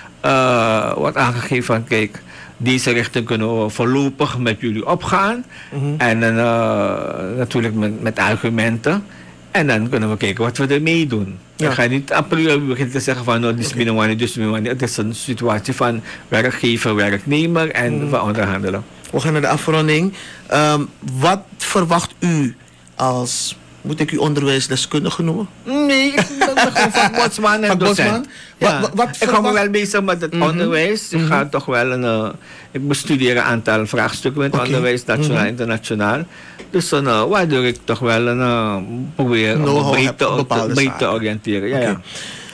uh, wordt aangegeven van, kijk, deze richting kunnen we voorlopig met jullie opgaan. Mm-hmm. En uh, natuurlijk met, met argumenten. En dan kunnen we kijken wat we ermee doen. Ja. Ik ga niet a priori beginnen te zeggen van, nou, dit is binnen wanneer, dus binnen wanneer. Het is een situatie van werkgever, werknemer en mm. van onderhandelen. We gaan naar de afronding. Um, wat verwacht u als, moet ik u onderwijsdeskundige noemen? Nee, ik ben gewoon vakbondsman en docent. Ja. Wat, wat ik hou me wel bezig met het mm-hmm. onderwijs. Ik ga mm-hmm. toch wel een, uh, ik bestudeer een aantal vraagstukken met okay. onderwijs, nationaal en mm-hmm. internationaal. Dus uh, waardoor ik toch wel een, uh, probeer no, breed te, te, te oriënteren. Ja, okay. ja.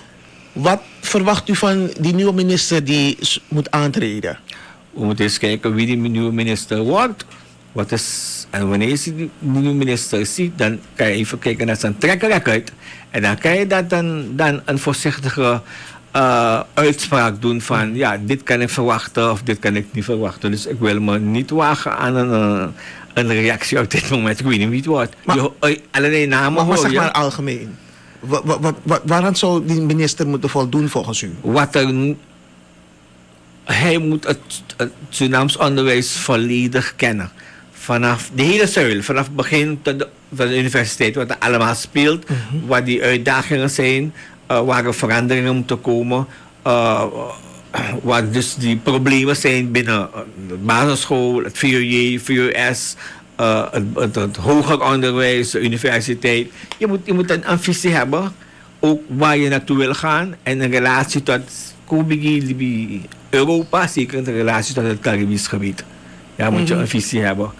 Wat verwacht u van die nieuwe minister die moet aantreden? We moeten eens kijken wie die nieuwe minister wordt. Wat is, en wanneer je die nieuwe minister ziet, dan kan je even kijken naar zijn track record. En dan kan je dat dan, dan een voorzichtige uh, uitspraak doen van, ja, dit kan ik verwachten of dit kan ik niet verwachten. Dus ik wil me niet wagen aan een, uh, een reactie op dit moment. Ik weet niet wie het wordt. Maar, je, uh, allerlei namen maar, maar hoor zeg je. maar algemeen. Wat, wat, wat, waaraan zou die minister moeten voldoen volgens u? Wat er, hij moet het, het Surinaams onderwijs volledig kennen. Vanaf de hele zuil, vanaf het begin tot de, van de universiteit, wat er allemaal speelt, mm-hmm. wat die uitdagingen zijn, uh, waar er veranderingen moeten komen, uh, wat dus die problemen zijn binnen de basisschool, het V O J, V O S, uh, het, het, het hoger onderwijs, de universiteit. Je moet, je moet een, een visie hebben, ook waar je naartoe wil gaan en een relatie tot Europa, zeker een relatie tot het Caribisch gebied. Ja, moet je mm-hmm. een visie hebben.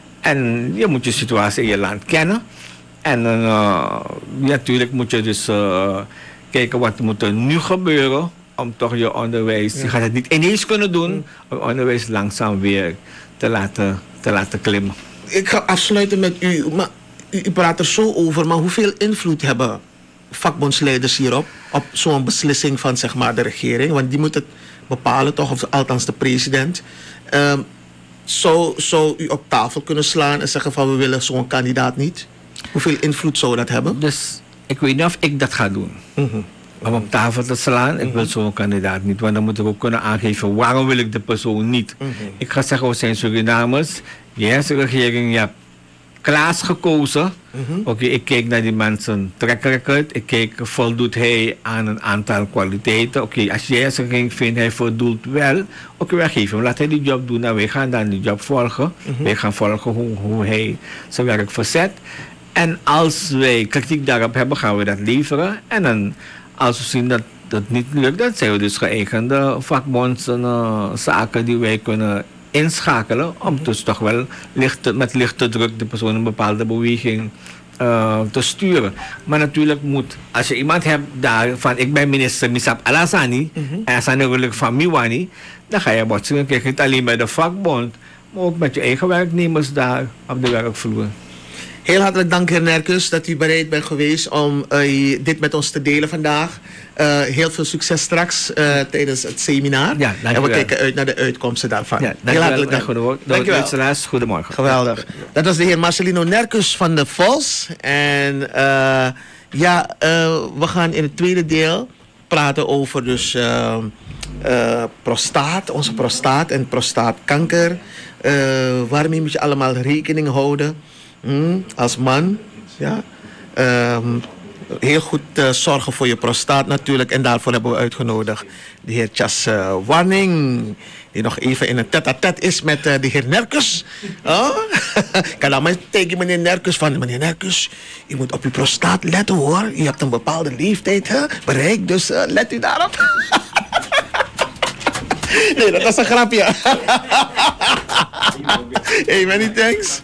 En je moet je situatie in je land kennen. En uh, natuurlijk moet je dus uh, kijken wat moet er nu gebeuren om toch je onderwijs, ja. je gaat het niet ineens kunnen doen, om onderwijs langzaam weer te laten, te laten klimmen. Ik ga afsluiten met u, maar u, u praat er zo over, maar hoeveel invloed hebben vakbondsleiders hierop, op zo'n beslissing van zeg maar de regering? Want die moet het bepalen toch, of althans de president. Um, Zou, zou u op tafel kunnen slaan en zeggen van we willen zo'n kandidaat niet? Hoeveel invloed zou dat hebben? Dus ik weet niet of ik dat ga doen. Mm-hmm. Om op tafel te slaan, mm-hmm. ik wil zo'n kandidaat niet. Want dan moet ik ook kunnen aangeven waarom wil ik de persoon niet. Mm-hmm. Ik ga zeggen, we zijn Surinamers. Je hebt de regering, je hebt Klaas gekozen. Mm-hmm. Oké, okay, ik kijk naar die mensen track record. Ik kijk, voldoet hij aan een aantal kwaliteiten. Oké, okay, als jij als regering vindt, hij voldoet wel. Oké, okay, wij geven hem, laat hij die job doen. En wij gaan dan die job volgen. Mm-hmm. Wij gaan volgen hoe, hoe hij zijn werk verzet. En als wij kritiek daarop hebben, gaan we dat leveren. En dan, als we zien dat dat niet lukt, dan zijn we dus geëigende vakbondszaken die wij kunnen inschakelen om dus toch wel licht, met lichte druk de persoon een bepaalde beweging uh, te sturen. Maar natuurlijk moet, als je iemand hebt daar van ik ben minister Misap Alassani mm-hmm. en zijn natuurlijk van Miwani, dan ga je botsen. Kijk niet alleen bij de vakbond, maar ook met je eigen werknemers daar op de werkvloer. Heel hartelijk dank, heer Nerkus, dat u bereid bent geweest om uh, dit met ons te delen vandaag. Uh, heel veel succes straks uh, tijdens het seminar. Ja, en we kijken uit naar de uitkomsten daarvan. Ja, heel hartelijk dank. Goedemorgen. Goedemorgen. Geweldig. Dat was de heer Marcelino Nerkus van de Vos. En uh, ja, uh, we gaan in het tweede deel praten over dus uh, uh, prostaat, onze prostaat en prostaatkanker. Uh, waarmee moet je allemaal rekening houden? Hmm, als man. Ja. Um, heel goed uh, zorgen voor je prostaat natuurlijk. En daarvoor hebben we uitgenodigd de heer Chas uh, Warning. Die nog even in een tête-à-tête is met uh, de heer Nerkus. Oh? Ik kan dan maar tegen meneer Nerkus van... Meneer Nerkus, u moet op uw prostaat letten hoor. U hebt een bepaalde leeftijd hè, bereikt, dus uh, let u daarop. Nee, dat was een grapje. Hey, many thanks.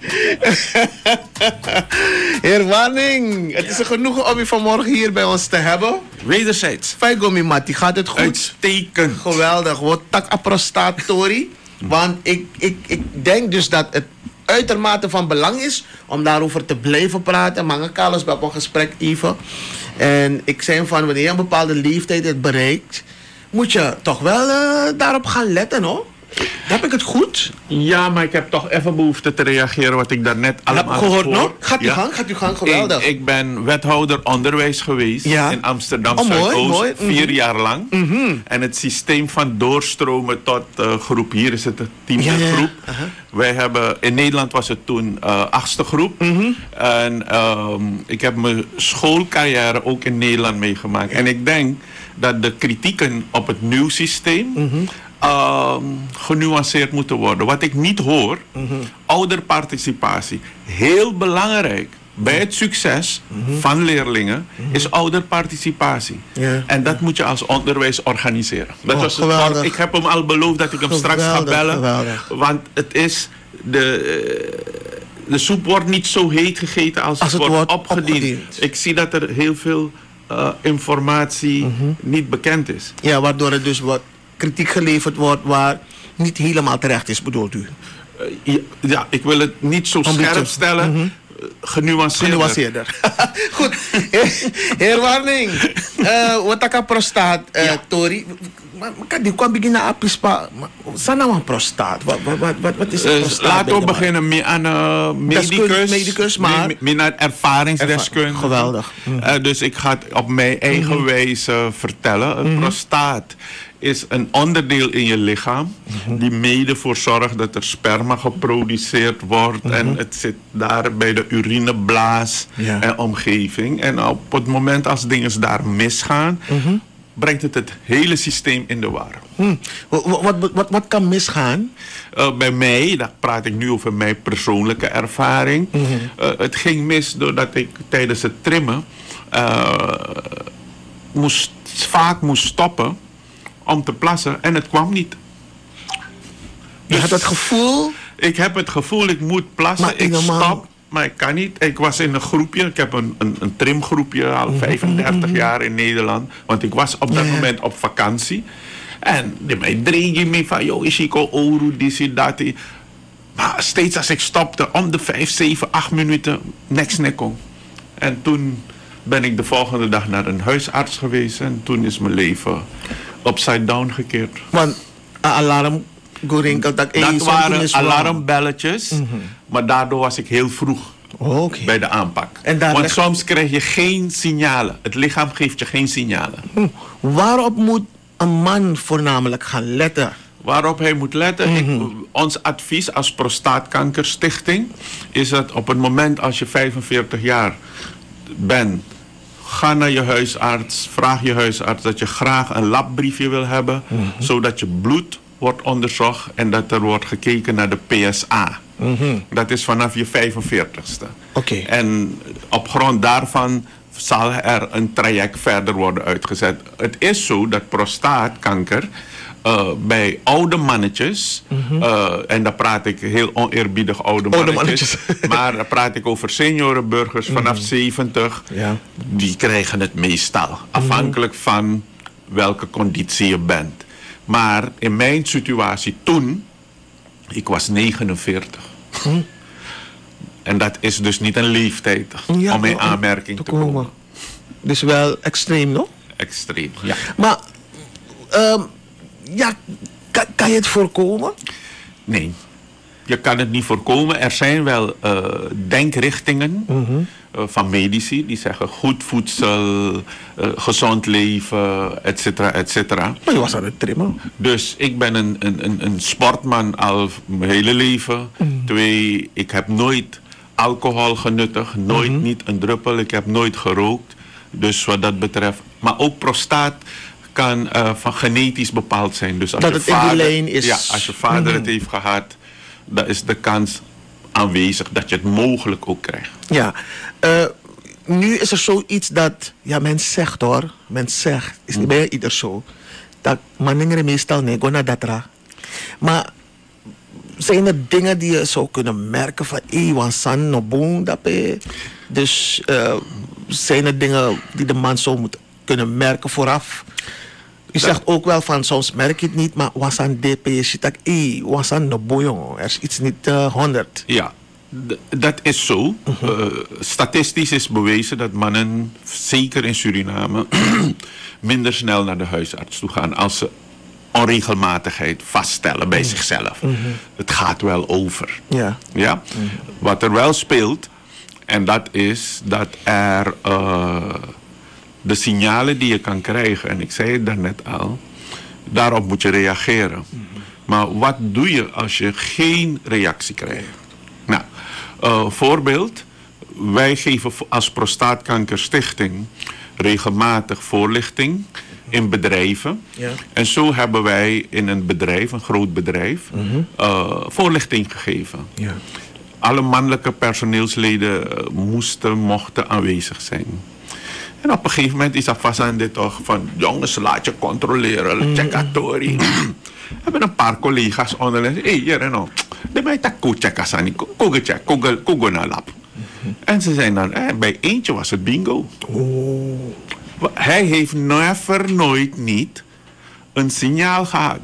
Heer Warning, het is een genoegen om u vanmorgen hier bij ons te hebben. Wederzijds. Fijgomi Mati, gaat het goed? Uitstekend. Geweldig, wat tak aprostatori. Want ik, ik, ik denk dus dat het uitermate van belang is om daarover te blijven praten. Mange Carlos bij een gesprek even. En ik zei van wanneer je een bepaalde leeftijd het bereikt, moet je toch wel uh, daarop gaan letten, hoor. Heb ik het goed? Ja, maar ik heb toch even behoefte te reageren wat ik daarnet allemaal heb gehoord. Voor. Nog? Gaat u ja. gang, gaat u gang, geweldig. Ik, ik ben wethouder onderwijs geweest ja. in Amsterdam oh, Zuidoost, mooi, mooi. vier Mm-hmm. jaar lang. Mm-hmm. En het systeem van doorstromen tot uh, groep, hier is het de tiende ja, ja. groep. Uh-huh. Wij hebben, in Nederland was het toen uh, achtste groep. Mm-hmm. En um, ik heb mijn schoolcarrière ook in Nederland meegemaakt. En ik denk dat de kritieken op het nieuw systeem Mm-hmm. Uh, genuanceerd moeten worden. Wat ik niet hoor, mm-hmm. ouderparticipatie. Heel belangrijk bij het succes mm-hmm. van leerlingen mm-hmm. is ouderparticipatie. Yeah. En dat moet je als onderwijs organiseren. Dat oh, was het, ik heb hem al beloofd dat ik hem geweldig, straks ga bellen. Geweldig. Want het is de... De soep wordt niet zo heet gegeten als, als het, het wordt, wordt opgediend. opgediend. Ik zie dat er heel veel uh, informatie mm-hmm. niet bekend is. Ja, waardoor het dus wordt kritiek geleverd wordt waar niet helemaal terecht is, bedoelt u? Uh, ja, ja, ik wil het niet zo scherp stellen. Mm-hmm. Genuanceerder. Genuanceerder. Goed. Heer Warning. Uh, wat ik prostaat, uh, ja. Tori. Maar die kwam beginnen apispa. Wat nou een prostaat? Wat, wat, wat, wat is een prostaat? Uh, laten we beginnen met een uh, medicus. medicus maar... Met een ervaringsdeskundige. Geweldig. Mm-hmm. Uh, dus ik ga het op mijn eigen mm-hmm. wijze vertellen. Een mm-hmm. prostaat is een onderdeel in je lichaam mm-hmm. die mede voor zorgt dat er sperma geproduceerd wordt. Mm-hmm. En het zit daar bij de urineblaas ja. en omgeving. En op het moment als dingen daar misgaan, mm-hmm. brengt het het hele systeem in de war. Hmm. Wat, wat, wat, wat kan misgaan? Uh, bij mij, daar praat ik nu over mijn persoonlijke ervaring. Mm-hmm. Uh, het ging mis doordat ik tijdens het trimmen uh, moest, vaak moest stoppen om te plassen en het kwam niet. Je dus had het gevoel? Ik heb het gevoel, ik moet plassen, maar ik normaal... stop, maar ik kan niet. Ik was in een groepje, ik heb een, een, een trimgroepje al mm-hmm. vijfendertig jaar in Nederland. Want ik was op dat yeah. moment op vakantie. En die mij dreigde me van, joh, is ik al oru, dit, dat. Maar steeds als ik stopte, om de vijf, zeven, acht minuten, niks nekkom. En toen ben ik de volgende dag naar een huisarts geweest. En toen is mijn leven upside down gekeerd. Want alarm, goerinkel, dat, dat waren alarmbelletjes. Mm-hmm. Maar daardoor was ik heel vroeg oh, okay. bij de aanpak. En Want leg... soms krijg je geen signalen. Het lichaam geeft je geen signalen. Hm. Waarop moet een man voornamelijk gaan letten? Waarop hij moet letten? Mm-hmm. Ik, ons advies als Prostaatkankerstichting is dat op het moment als je vijfenveertig jaar bent, ga naar je huisarts, vraag je huisarts dat je graag een labbriefje wil hebben, mm-hmm. zodat je bloed wordt onderzocht en dat er wordt gekeken naar de P S A. Mm-hmm. Dat is vanaf je vijfenveertigste. Okay. En op grond daarvan zal er een traject verder worden uitgezet. Het is zo dat prostaatkanker uh, bij oude mannetjes, mm-hmm. uh, en daar praat ik heel oneerbiedig oude mannetjes, oude mannetjes. Maar daar praat ik over seniorenburgers vanaf mm-hmm. zeventig, ja. die krijgen het meestal. Mm-hmm. Afhankelijk van welke conditie je bent. Maar in mijn situatie toen, ik was negenenveertig. Hm. En dat is dus niet een leeftijd ja, om in aanmerking te, te komen. komen. Dus wel extreem, no? Extreem, ja. Maar, um, ja, kan, kan je het voorkomen? Nee, je kan het niet voorkomen. Er zijn wel uh, denkrichtingen, mm-hmm. uh, van medici. Die zeggen goed voedsel, uh, gezond leven, et cetera, et cetera. Maar je was aan het trimmen. Dus ik ben een, een, een, een sportman al mijn hele leven. Mm. Twee, ik heb nooit alcohol genuttigd. Nooit, mm-hmm. niet een druppel. Ik heb nooit gerookt. Dus wat dat betreft. Maar ook prostaat kan uh, van genetisch bepaald zijn. Dus als dat je het vader, in die lijn is. Ja, als je vader mm-hmm. het heeft gehad, dan is de kans aanwezig dat je het mogelijk ook krijgt. Ja, uh, nu is er zoiets dat, ja, men zegt hoor, men zegt, is niet bij ieder zo, dat mannen meestal nego naar datra. Maar zijn er dingen die je zou kunnen merken van, hé, want san no boom dape. Dus uh, zijn er dingen die de man zou moeten kunnen merken vooraf? U zegt ook wel van, soms merk je het niet, maar was aan D P, je ziet dat, hé, was aan no boom, er is iets niet uh, honderd. Ja. D- dat is zo. Uh-huh. Uh, statistisch is bewezen dat mannen, zeker in Suriname, minder snel naar de huisarts toe gaan als ze onregelmatigheid vaststellen bij uh-huh. zichzelf. Uh-huh. Het gaat wel over. Ja. Ja? Uh-huh. Wat er wel speelt, en dat is dat er uh, de signalen die je kan krijgen, en ik zei het daarnet al, daarop moet je reageren. Uh-huh. Maar wat doe je als je geen reactie krijgt? Nou, uh, voorbeeld, wij geven als Prostaatkankerstichting regelmatig voorlichting in bedrijven. Ja. En zo hebben wij in een bedrijf, een groot bedrijf, mm-hmm. uh, voorlichting gegeven. Ja. Alle mannelijke personeelsleden uh, moesten, mochten aanwezig zijn. En op een gegeven moment is dat vast aan dit toch van, jongens, laat je controleren, mm-hmm. check-atori. We hebben een paar collega's onderling. Hé, hier en de mij tak checken aan die check, kogo na lab. En ze zijn dan, eh, bij eentje was het bingo. Oh. Hij heeft never, nooit niet een signaal gehad.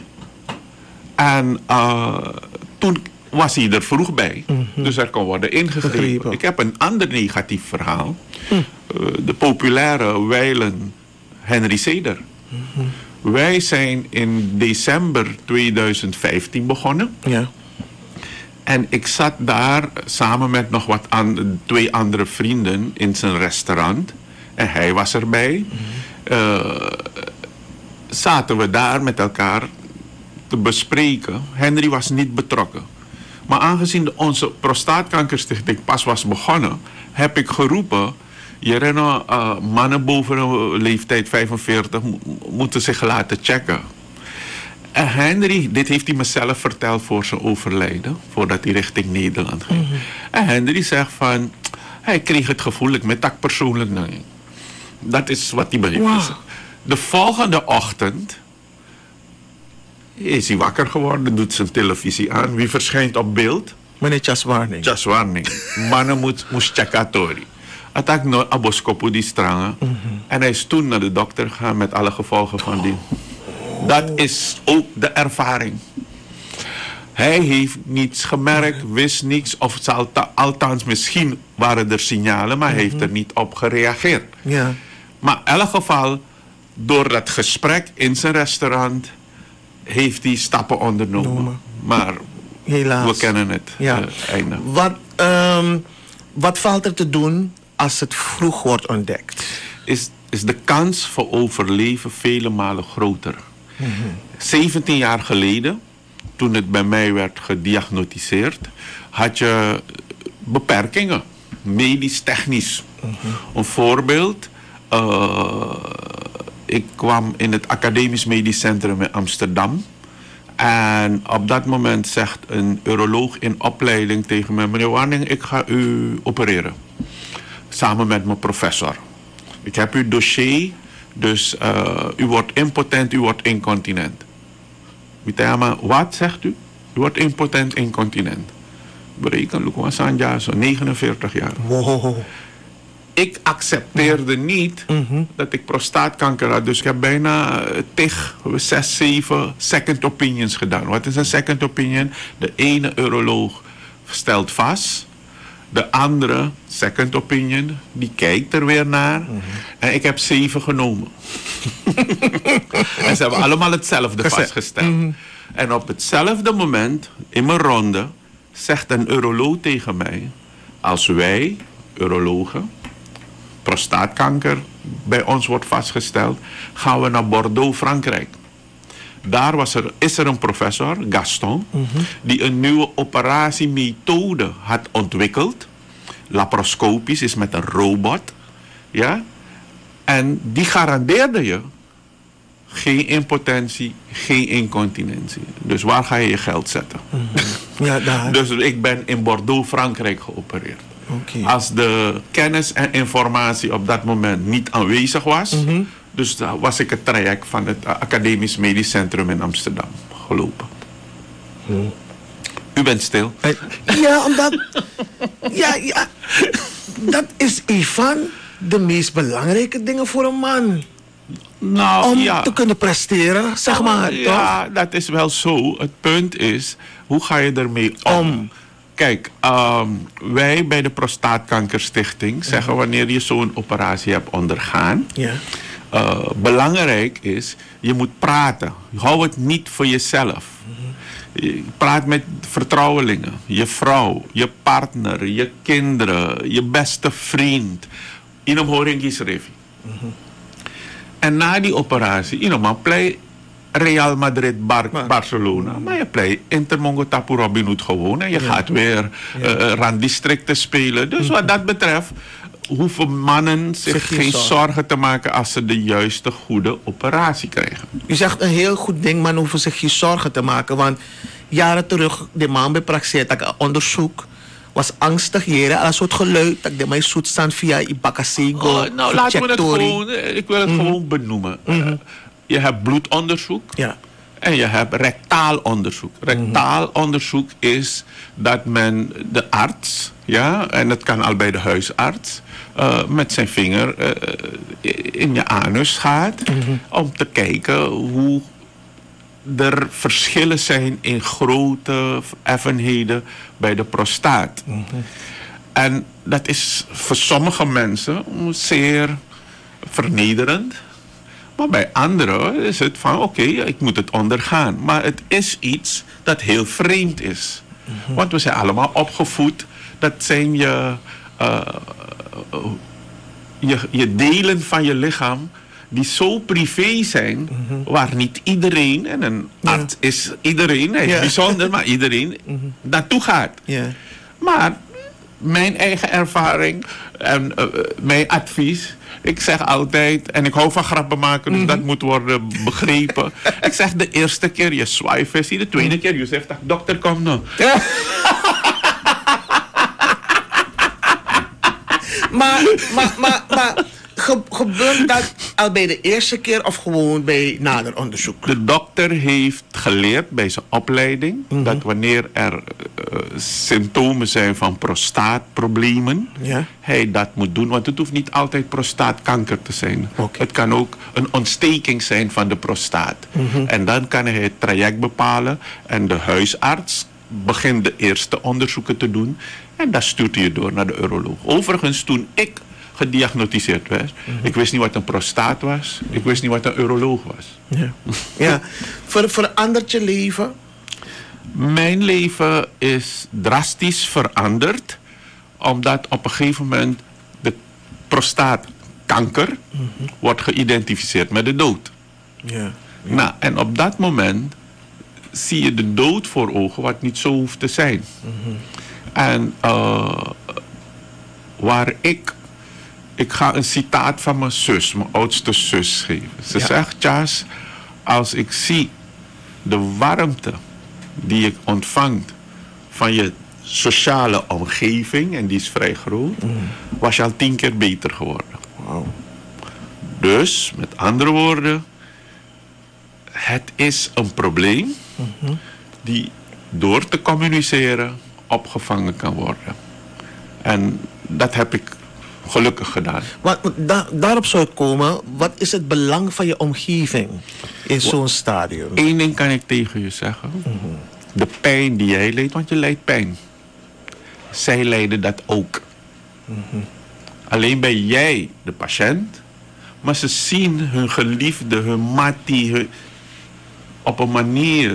En uh, toen was hij er vroeg bij. Mm-hmm. Dus er kon worden ingegrepen. Ik heb een ander negatief verhaal. Mm. Uh, de populaire wijlen Henry Seder. Mm-hmm. Wij zijn in december tweeduizend vijftien begonnen. Ja. En ik zat daar samen met nog wat an- twee andere vrienden in zijn restaurant. En hij was erbij. Mm-hmm. Uh, zaten we daar met elkaar te bespreken. Henry was niet betrokken. Maar aangezien de, onze prostaatkankerstichting pas was begonnen, heb ik geroepen, Jereno, uh, mannen boven de leeftijd vijfenveertig mo- moeten zich laten checken. En Henry, dit heeft hij mezelf verteld voor zijn overlijden, voordat hij richting Nederland ging. Mm-hmm. En Henry zegt van, hij kreeg het gevoel, ik met dat persoonlijk nee. Dat is wat hij beleefd wow. De volgende ochtend is hij wakker geworden, doet zijn televisie aan. Wie verschijnt op beeld? Meneer Chaswarning. Chaswarning. Mannen moet, moest checatori. Attack no aboskopu die strangen. Mm-hmm. En hij is toen naar de dokter gegaan met alle gevolgen van die. Dat is ook de ervaring. Hij heeft niets gemerkt, wist niets. Of het alta, althans, misschien waren er signalen, maar hij mm-hmm. heeft er niet op gereageerd. Ja. Maar in elk geval, door dat gesprek in zijn restaurant, heeft hij stappen ondernomen. Noemen. Maar helaas, we kennen het ja. uh, einde. Wat, um, wat valt er te doen als het vroeg wordt ontdekt? Is, is de kans voor overleven vele malen groter. Mm-hmm. zeventien jaar geleden, toen het bij mij werd gediagnosticeerd, had je beperkingen, medisch, technisch. Mm-hmm. Een voorbeeld, uh, ik kwam in het Academisch Medisch Centrum in Amsterdam. En op dat moment zegt een uroloog in opleiding tegen mij, meneer Warning, ik ga u opereren. Samen met mijn professor. Ik heb uw dossier, dus uh, u wordt impotent, u wordt incontinent. Mitama, wat zegt u? U wordt impotent, incontinent. Bereken, Lukwa Sanja, zo negenenveertig jaar. Wow. Ik accepteerde niet mm-hmm. dat ik prostaatkanker had. Dus ik heb bijna tig, zes, zeven second opinions gedaan. Wat is een second opinion? De ene uroloog stelt vast. De andere, second opinion, die kijkt er weer naar. Mm-hmm. En ik heb zeven genomen. En ze hebben allemaal hetzelfde vastgesteld. Mm-hmm. En op hetzelfde moment, in mijn ronde, zegt een uroloog tegen mij, als wij, urologen. Prostaatkanker bij ons wordt vastgesteld. Gaan we naar Bordeaux, Frankrijk. Daar was er, is er een professor, Gaston, mm-hmm. die een nieuwe operatiemethode had ontwikkeld. Laparoscopisch is met een robot. Ja? En die garandeerde je geen impotentie, geen incontinentie. Dus waar ga je je geld zetten? Mm-hmm. Ja, daar. Dus ik ben in Bordeaux, Frankrijk geopereerd. Okay. Als de kennis en informatie op dat moment niet aanwezig was, mm-hmm. dus dan was ik het traject van het Academisch Medisch Centrum in Amsterdam gelopen. Mm. U bent stil. Ja, omdat... ja, ja. Dat is een van de meest belangrijke dingen voor een man. Nou, om ja. te kunnen presteren, zeg maar. Ja, toch? dat is wel zo. Het punt is, hoe ga je ermee om? om. Kijk, um, wij bij de Prostaatkankerstichting zeggen wanneer je zo'n operatie hebt ondergaan. Ja. Uh, belangrijk is, je moet praten. Hou het niet voor jezelf. Mm-hmm. Je praat met vertrouwelingen, je vrouw, je partner, je kinderen, je beste vriend. In een horinggisrevi. Mm-hmm. En na die operatie, je know, play Real Madrid, Bar maar, Barcelona. Mm. Maar je play Inter Mongo Tapu Robin Hood gewoon. En je ja. gaat weer ja. uh, randdistricten spelen. Dus mm-hmm. wat dat betreft hoeven mannen zich Zeg geen zorgen. zorgen te maken als ze de juiste goede operatie krijgen. U zegt een heel goed ding, mannen hoeven zich geen zorgen te maken. Want jaren terug, de man bij praxis, dat onderzoek was angstig jaren. Als soort geluid dat de mij zoet staan via Ibakasego. Oh, nou, laten we het gewoon, ik wil het mm-hmm. gewoon benoemen. Mm-hmm. Uh, je hebt bloedonderzoek. Ja. En je hebt rectaal onderzoek. Rectaal mm-hmm. onderzoek is dat men de arts, ja, en dat kan al bij de huisarts, uh, met zijn vinger uh, in je anus gaat, mm-hmm. om te kijken hoe er verschillen zijn in grootte, effenheden bij de prostaat. Mm-hmm. En dat is voor sommige mensen zeer vernederend. Maar bij anderen is het van, oké, okay, ik moet het ondergaan. Maar het is iets dat heel vreemd is. Mm-hmm. Want we zijn allemaal opgevoed. Dat zijn je, uh, je, je delen van je lichaam die zo privé zijn, mm-hmm. waar niet iedereen, en een ja. arts is iedereen, hij is ja. bijzonder, maar iedereen mm-hmm. naartoe gaat. Ja. Maar mijn eigen ervaring en uh, mijn advies, ik zeg altijd, en ik hou van grappen maken, dus mm-hmm. dat moet worden begrepen. Ik zeg de eerste keer je zwaaivisie, de tweede keer je zegt, dokter, kom nou. Ja. maar, maar, maar, maar ge, gebeurt dat al bij de eerste keer of gewoon bij nader onderzoek? De dokter heeft geleerd bij zijn opleiding mm-hmm. dat wanneer er uh, symptomen zijn van prostaatproblemen, ja. hij dat moet doen. Want het hoeft niet altijd prostaatkanker te zijn. Okay. Het kan ook een ontsteking zijn van de prostaat. Mm-hmm. En dan kan hij het traject bepalen en de huisarts begint de eerste onderzoeken te doen. En dan stuurt hij je door naar de uroloog. Overigens, toen ik gediagnosticeerd werd, mm-hmm. ik wist niet wat een prostaat was. Ik wist niet wat een uroloog was. Ja. ja. Ver, verandert je leven? Mijn leven is drastisch veranderd. Omdat op een gegeven moment de prostaatkanker mm-hmm. wordt geïdentificeerd met de dood. Ja. Ja. Nou, en op dat moment zie je de dood voor ogen, wat niet zo hoeft te zijn. Mm-hmm. En uh, waar ik... Ik ga een citaat van mijn zus, mijn oudste zus, geven. Ze ja. zegt, Charles, als ik zie de warmte die ik ontvangt van je sociale omgeving, en die is vrij groot, mm. was je al tien keer beter geworden. Wow. Dus, met andere woorden, het is een probleem mm-hmm. die door te communiceren opgevangen kan worden. En dat heb ik gelukkig gedaan. Maar da, daarop zou ik komen. Wat is het belang van je omgeving in zo'n stadium? Eén ding kan ik tegen je zeggen. Mm-hmm. De pijn die jij leidt, want je lijdt pijn. Zij lijden dat ook. Mm-hmm. Alleen ben jij de patiënt, maar ze zien hun geliefde, hun mattie, hun, op een manier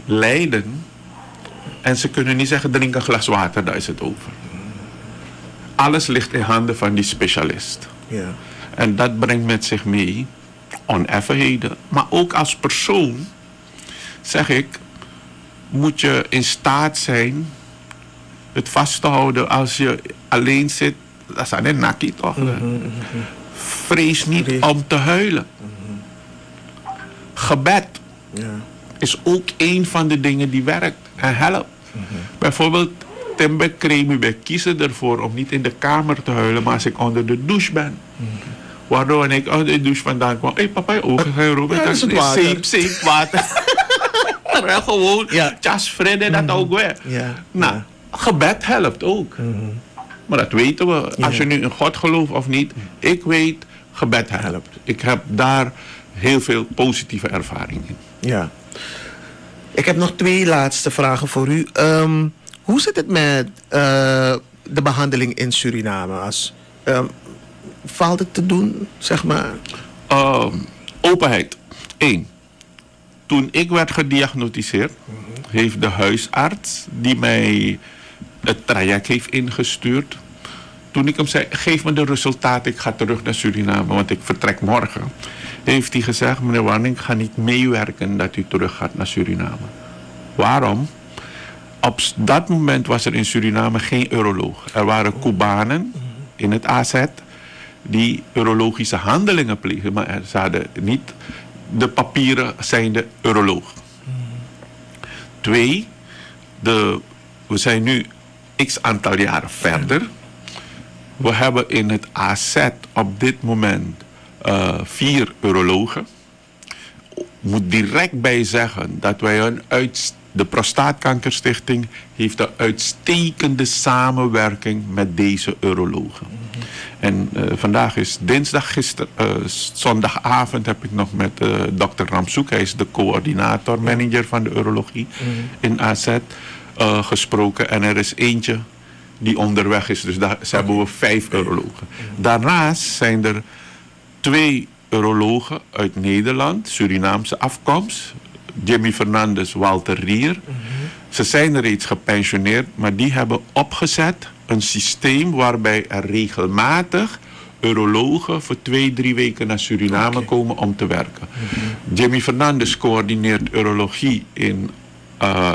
lijden. En ze kunnen niet zeggen, drink een glas water, daar is het over. alles ligt in handen van die specialist. Ja. En dat brengt met zich mee oneffenheden. Maar ook als persoon, zeg ik, moet je in staat zijn het vast te houden als je alleen zit. Dat is een nakkie toch? Mm-hmm. Vrees niet Vrees. om te huilen. Mm-hmm. Gebed ja. is ook een van de dingen die werkt en helpt. Mm-hmm. Bijvoorbeeld, Timbe Kremi, wij kiezen ervoor om niet in de kamer te huilen, maar als ik onder de douche ben. Mm-hmm. Waardoor wanneer ik onder de douche vandaan kwam, hé hey, papa, je ogen zijn rood, dat is zeep, zeep water. Terwijl gewoon, ja. Tjas vrede, dat ook weer. Ja. Nou, ja. gebed helpt ook. Mm-hmm. Maar dat weten we. Ja. Als je nu in God gelooft of niet, ik weet, gebed helpt. Ik heb daar heel veel positieve ervaring in. Ja. Ik heb nog twee laatste vragen voor u. Um, hoe zit het met uh, de behandeling in Suriname? Als, um, valt het te doen, zeg maar? Uh, openheid. Eén. Toen ik werd gediagnosticeerd, mm-hmm. heeft de huisarts die mij het traject heeft ingestuurd. Toen ik hem zei, geef me de resultaten, ik ga terug naar Suriname, want ik vertrek morgen. Heeft hij gezegd, meneer Warning, ik ga niet meewerken dat u terug gaat naar Suriname. Waarom? Op dat moment was er in Suriname geen uroloog. Er waren Cubanen in het A Z die urologische handelingen plegen, maar ze hadden niet de papieren zijnde uroloog. Twee, de, we zijn nu x aantal jaren verder. We hebben in het A Z op dit moment uh, vier urologen. Ik moet direct bij zeggen dat wij een uit, de Prostaatkankerstichting heeft een uitstekende samenwerking met deze urologen. Mm-hmm. En uh, vandaag is dinsdag, gister, uh, zondagavond heb ik nog met uh, dokter Ramsoek, hij is de coördinator, manager van de urologie mm-hmm. in A Z, uh, gesproken. En er is eentje die onderweg is. Dus daar okay. hebben we vijf urologen. Mm-hmm. Daarnaast zijn er twee urologen uit Nederland, Surinaamse afkomst. Jimmy Fernandes, Walter Rier. Mm-hmm. Ze zijn reeds gepensioneerd, maar die hebben opgezet een systeem waarbij er regelmatig urologen voor twee, drie weken naar Suriname okay. komen om te werken. Mm-hmm. Jimmy Fernandes coördineert urologie in uh,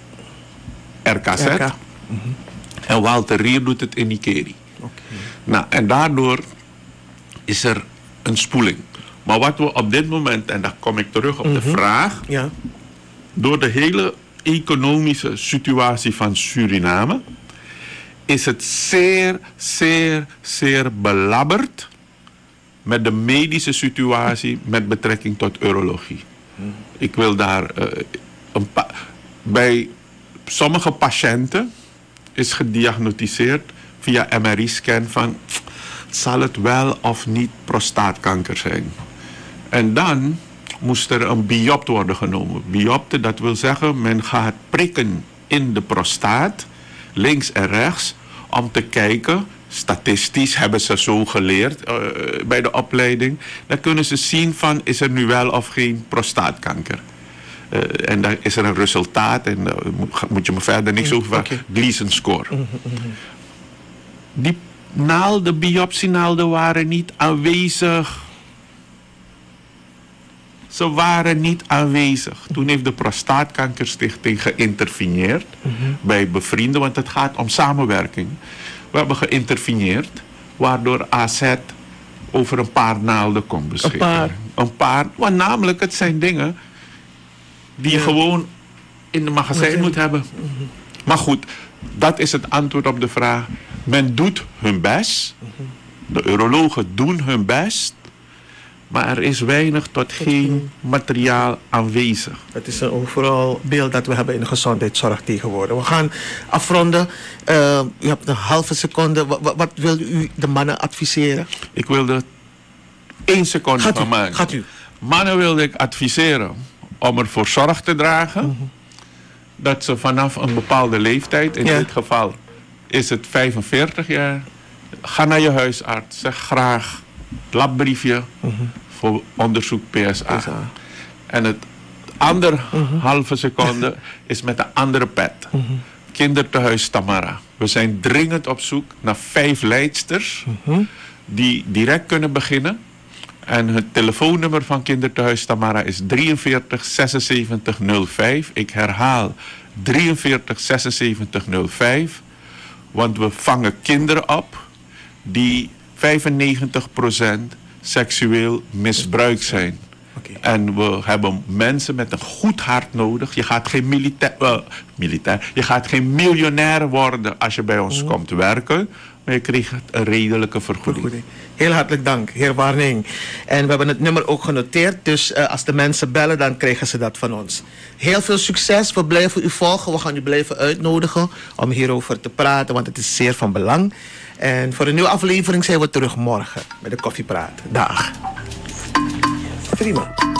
R K Z. R K. Mm-hmm. En Walter Rier doet het in Nikeri. Okay. Nou, en daardoor is er een spoeling. Maar wat we op dit moment, en daar kom ik terug op mm-hmm. de vraag, ja. door de hele economische situatie van Suriname is het zeer, zeer, zeer belabberd met de medische situatie met betrekking tot urologie. Mm. Ik wil daar uh, een pa- bij sommige patiënten is gediagnosticeerd via M R I-scan van zal het wel of niet prostaatkanker zijn. En dan moest er een biopt worden genomen. Biopte, dat wil zeggen, men gaat prikken in de prostaat, links en rechts, om te kijken, statistisch hebben ze zo geleerd uh, bij de opleiding, dan kunnen ze zien van, is er nu wel of geen prostaatkanker. Uh, en dan is er een resultaat en daar uh, moet je me verder niks over van, okay. Gleason score. Die naalden, biopsienaalden waren niet aanwezig. Ze waren niet aanwezig. Toen heeft de Prostaatkankerstichting geïnterveneerd mm-hmm. bij bevrienden, want het gaat om samenwerking. We hebben geïnterveneerd, waardoor A Z over een paar naalden kon beschikken. Een paar? Een paar, want namelijk het zijn dingen die ja. je gewoon in de magazijn moet hebben. Mm-hmm. Maar goed, dat is het antwoord op de vraag. Men doet hun best. Mm-hmm. De urologen doen hun best. Maar er is weinig tot geen materiaal aanwezig. Het is een overal beeld dat we hebben in de gezondheidszorg tegenwoordig. We gaan afronden. Uh, u hebt een halve seconde. Wat, wat wil u de mannen adviseren? Ik wilde één seconde gaat van u, maken. Gaat u. Mannen wilde ik adviseren om ervoor zorg te dragen. Mm-hmm. Dat ze vanaf een bepaalde leeftijd, in ja. dit geval is het vijfenveertig jaar. Ga naar je huisarts. Zeg graag labbriefje mm-hmm. voor onderzoek P S A. P S A. En het andere mm-hmm. halve seconde is met de andere pet. Mm-hmm. Kindertehuis Tamara. We zijn dringend op zoek naar vijf leidsters mm-hmm. die direct kunnen beginnen. En het telefoonnummer van Kindertehuis Tamara is drieënveertig zesenzeventig nul vijf. Ik herhaal drieënveertig zesenzeventig nul vijf. Want we vangen kinderen op die vijfennegentig procent seksueel misbruikt zijn. Okay. En we hebben mensen met een goed hart nodig. Je gaat geen militair, uh, militair, je gaat geen miljonair worden als je bij ons mm. komt werken. Maar je krijgt een redelijke vergoeding. vergoeding. Heel hartelijk dank, heer Warning. En we hebben het nummer ook genoteerd. Dus uh, als de mensen bellen, dan krijgen ze dat van ons. Heel veel succes. We blijven u volgen. We gaan u blijven uitnodigen om hierover te praten. Want het is zeer van belang. En voor een nieuwe aflevering zijn we terug morgen met de Koffiepraat. Dag. Prima.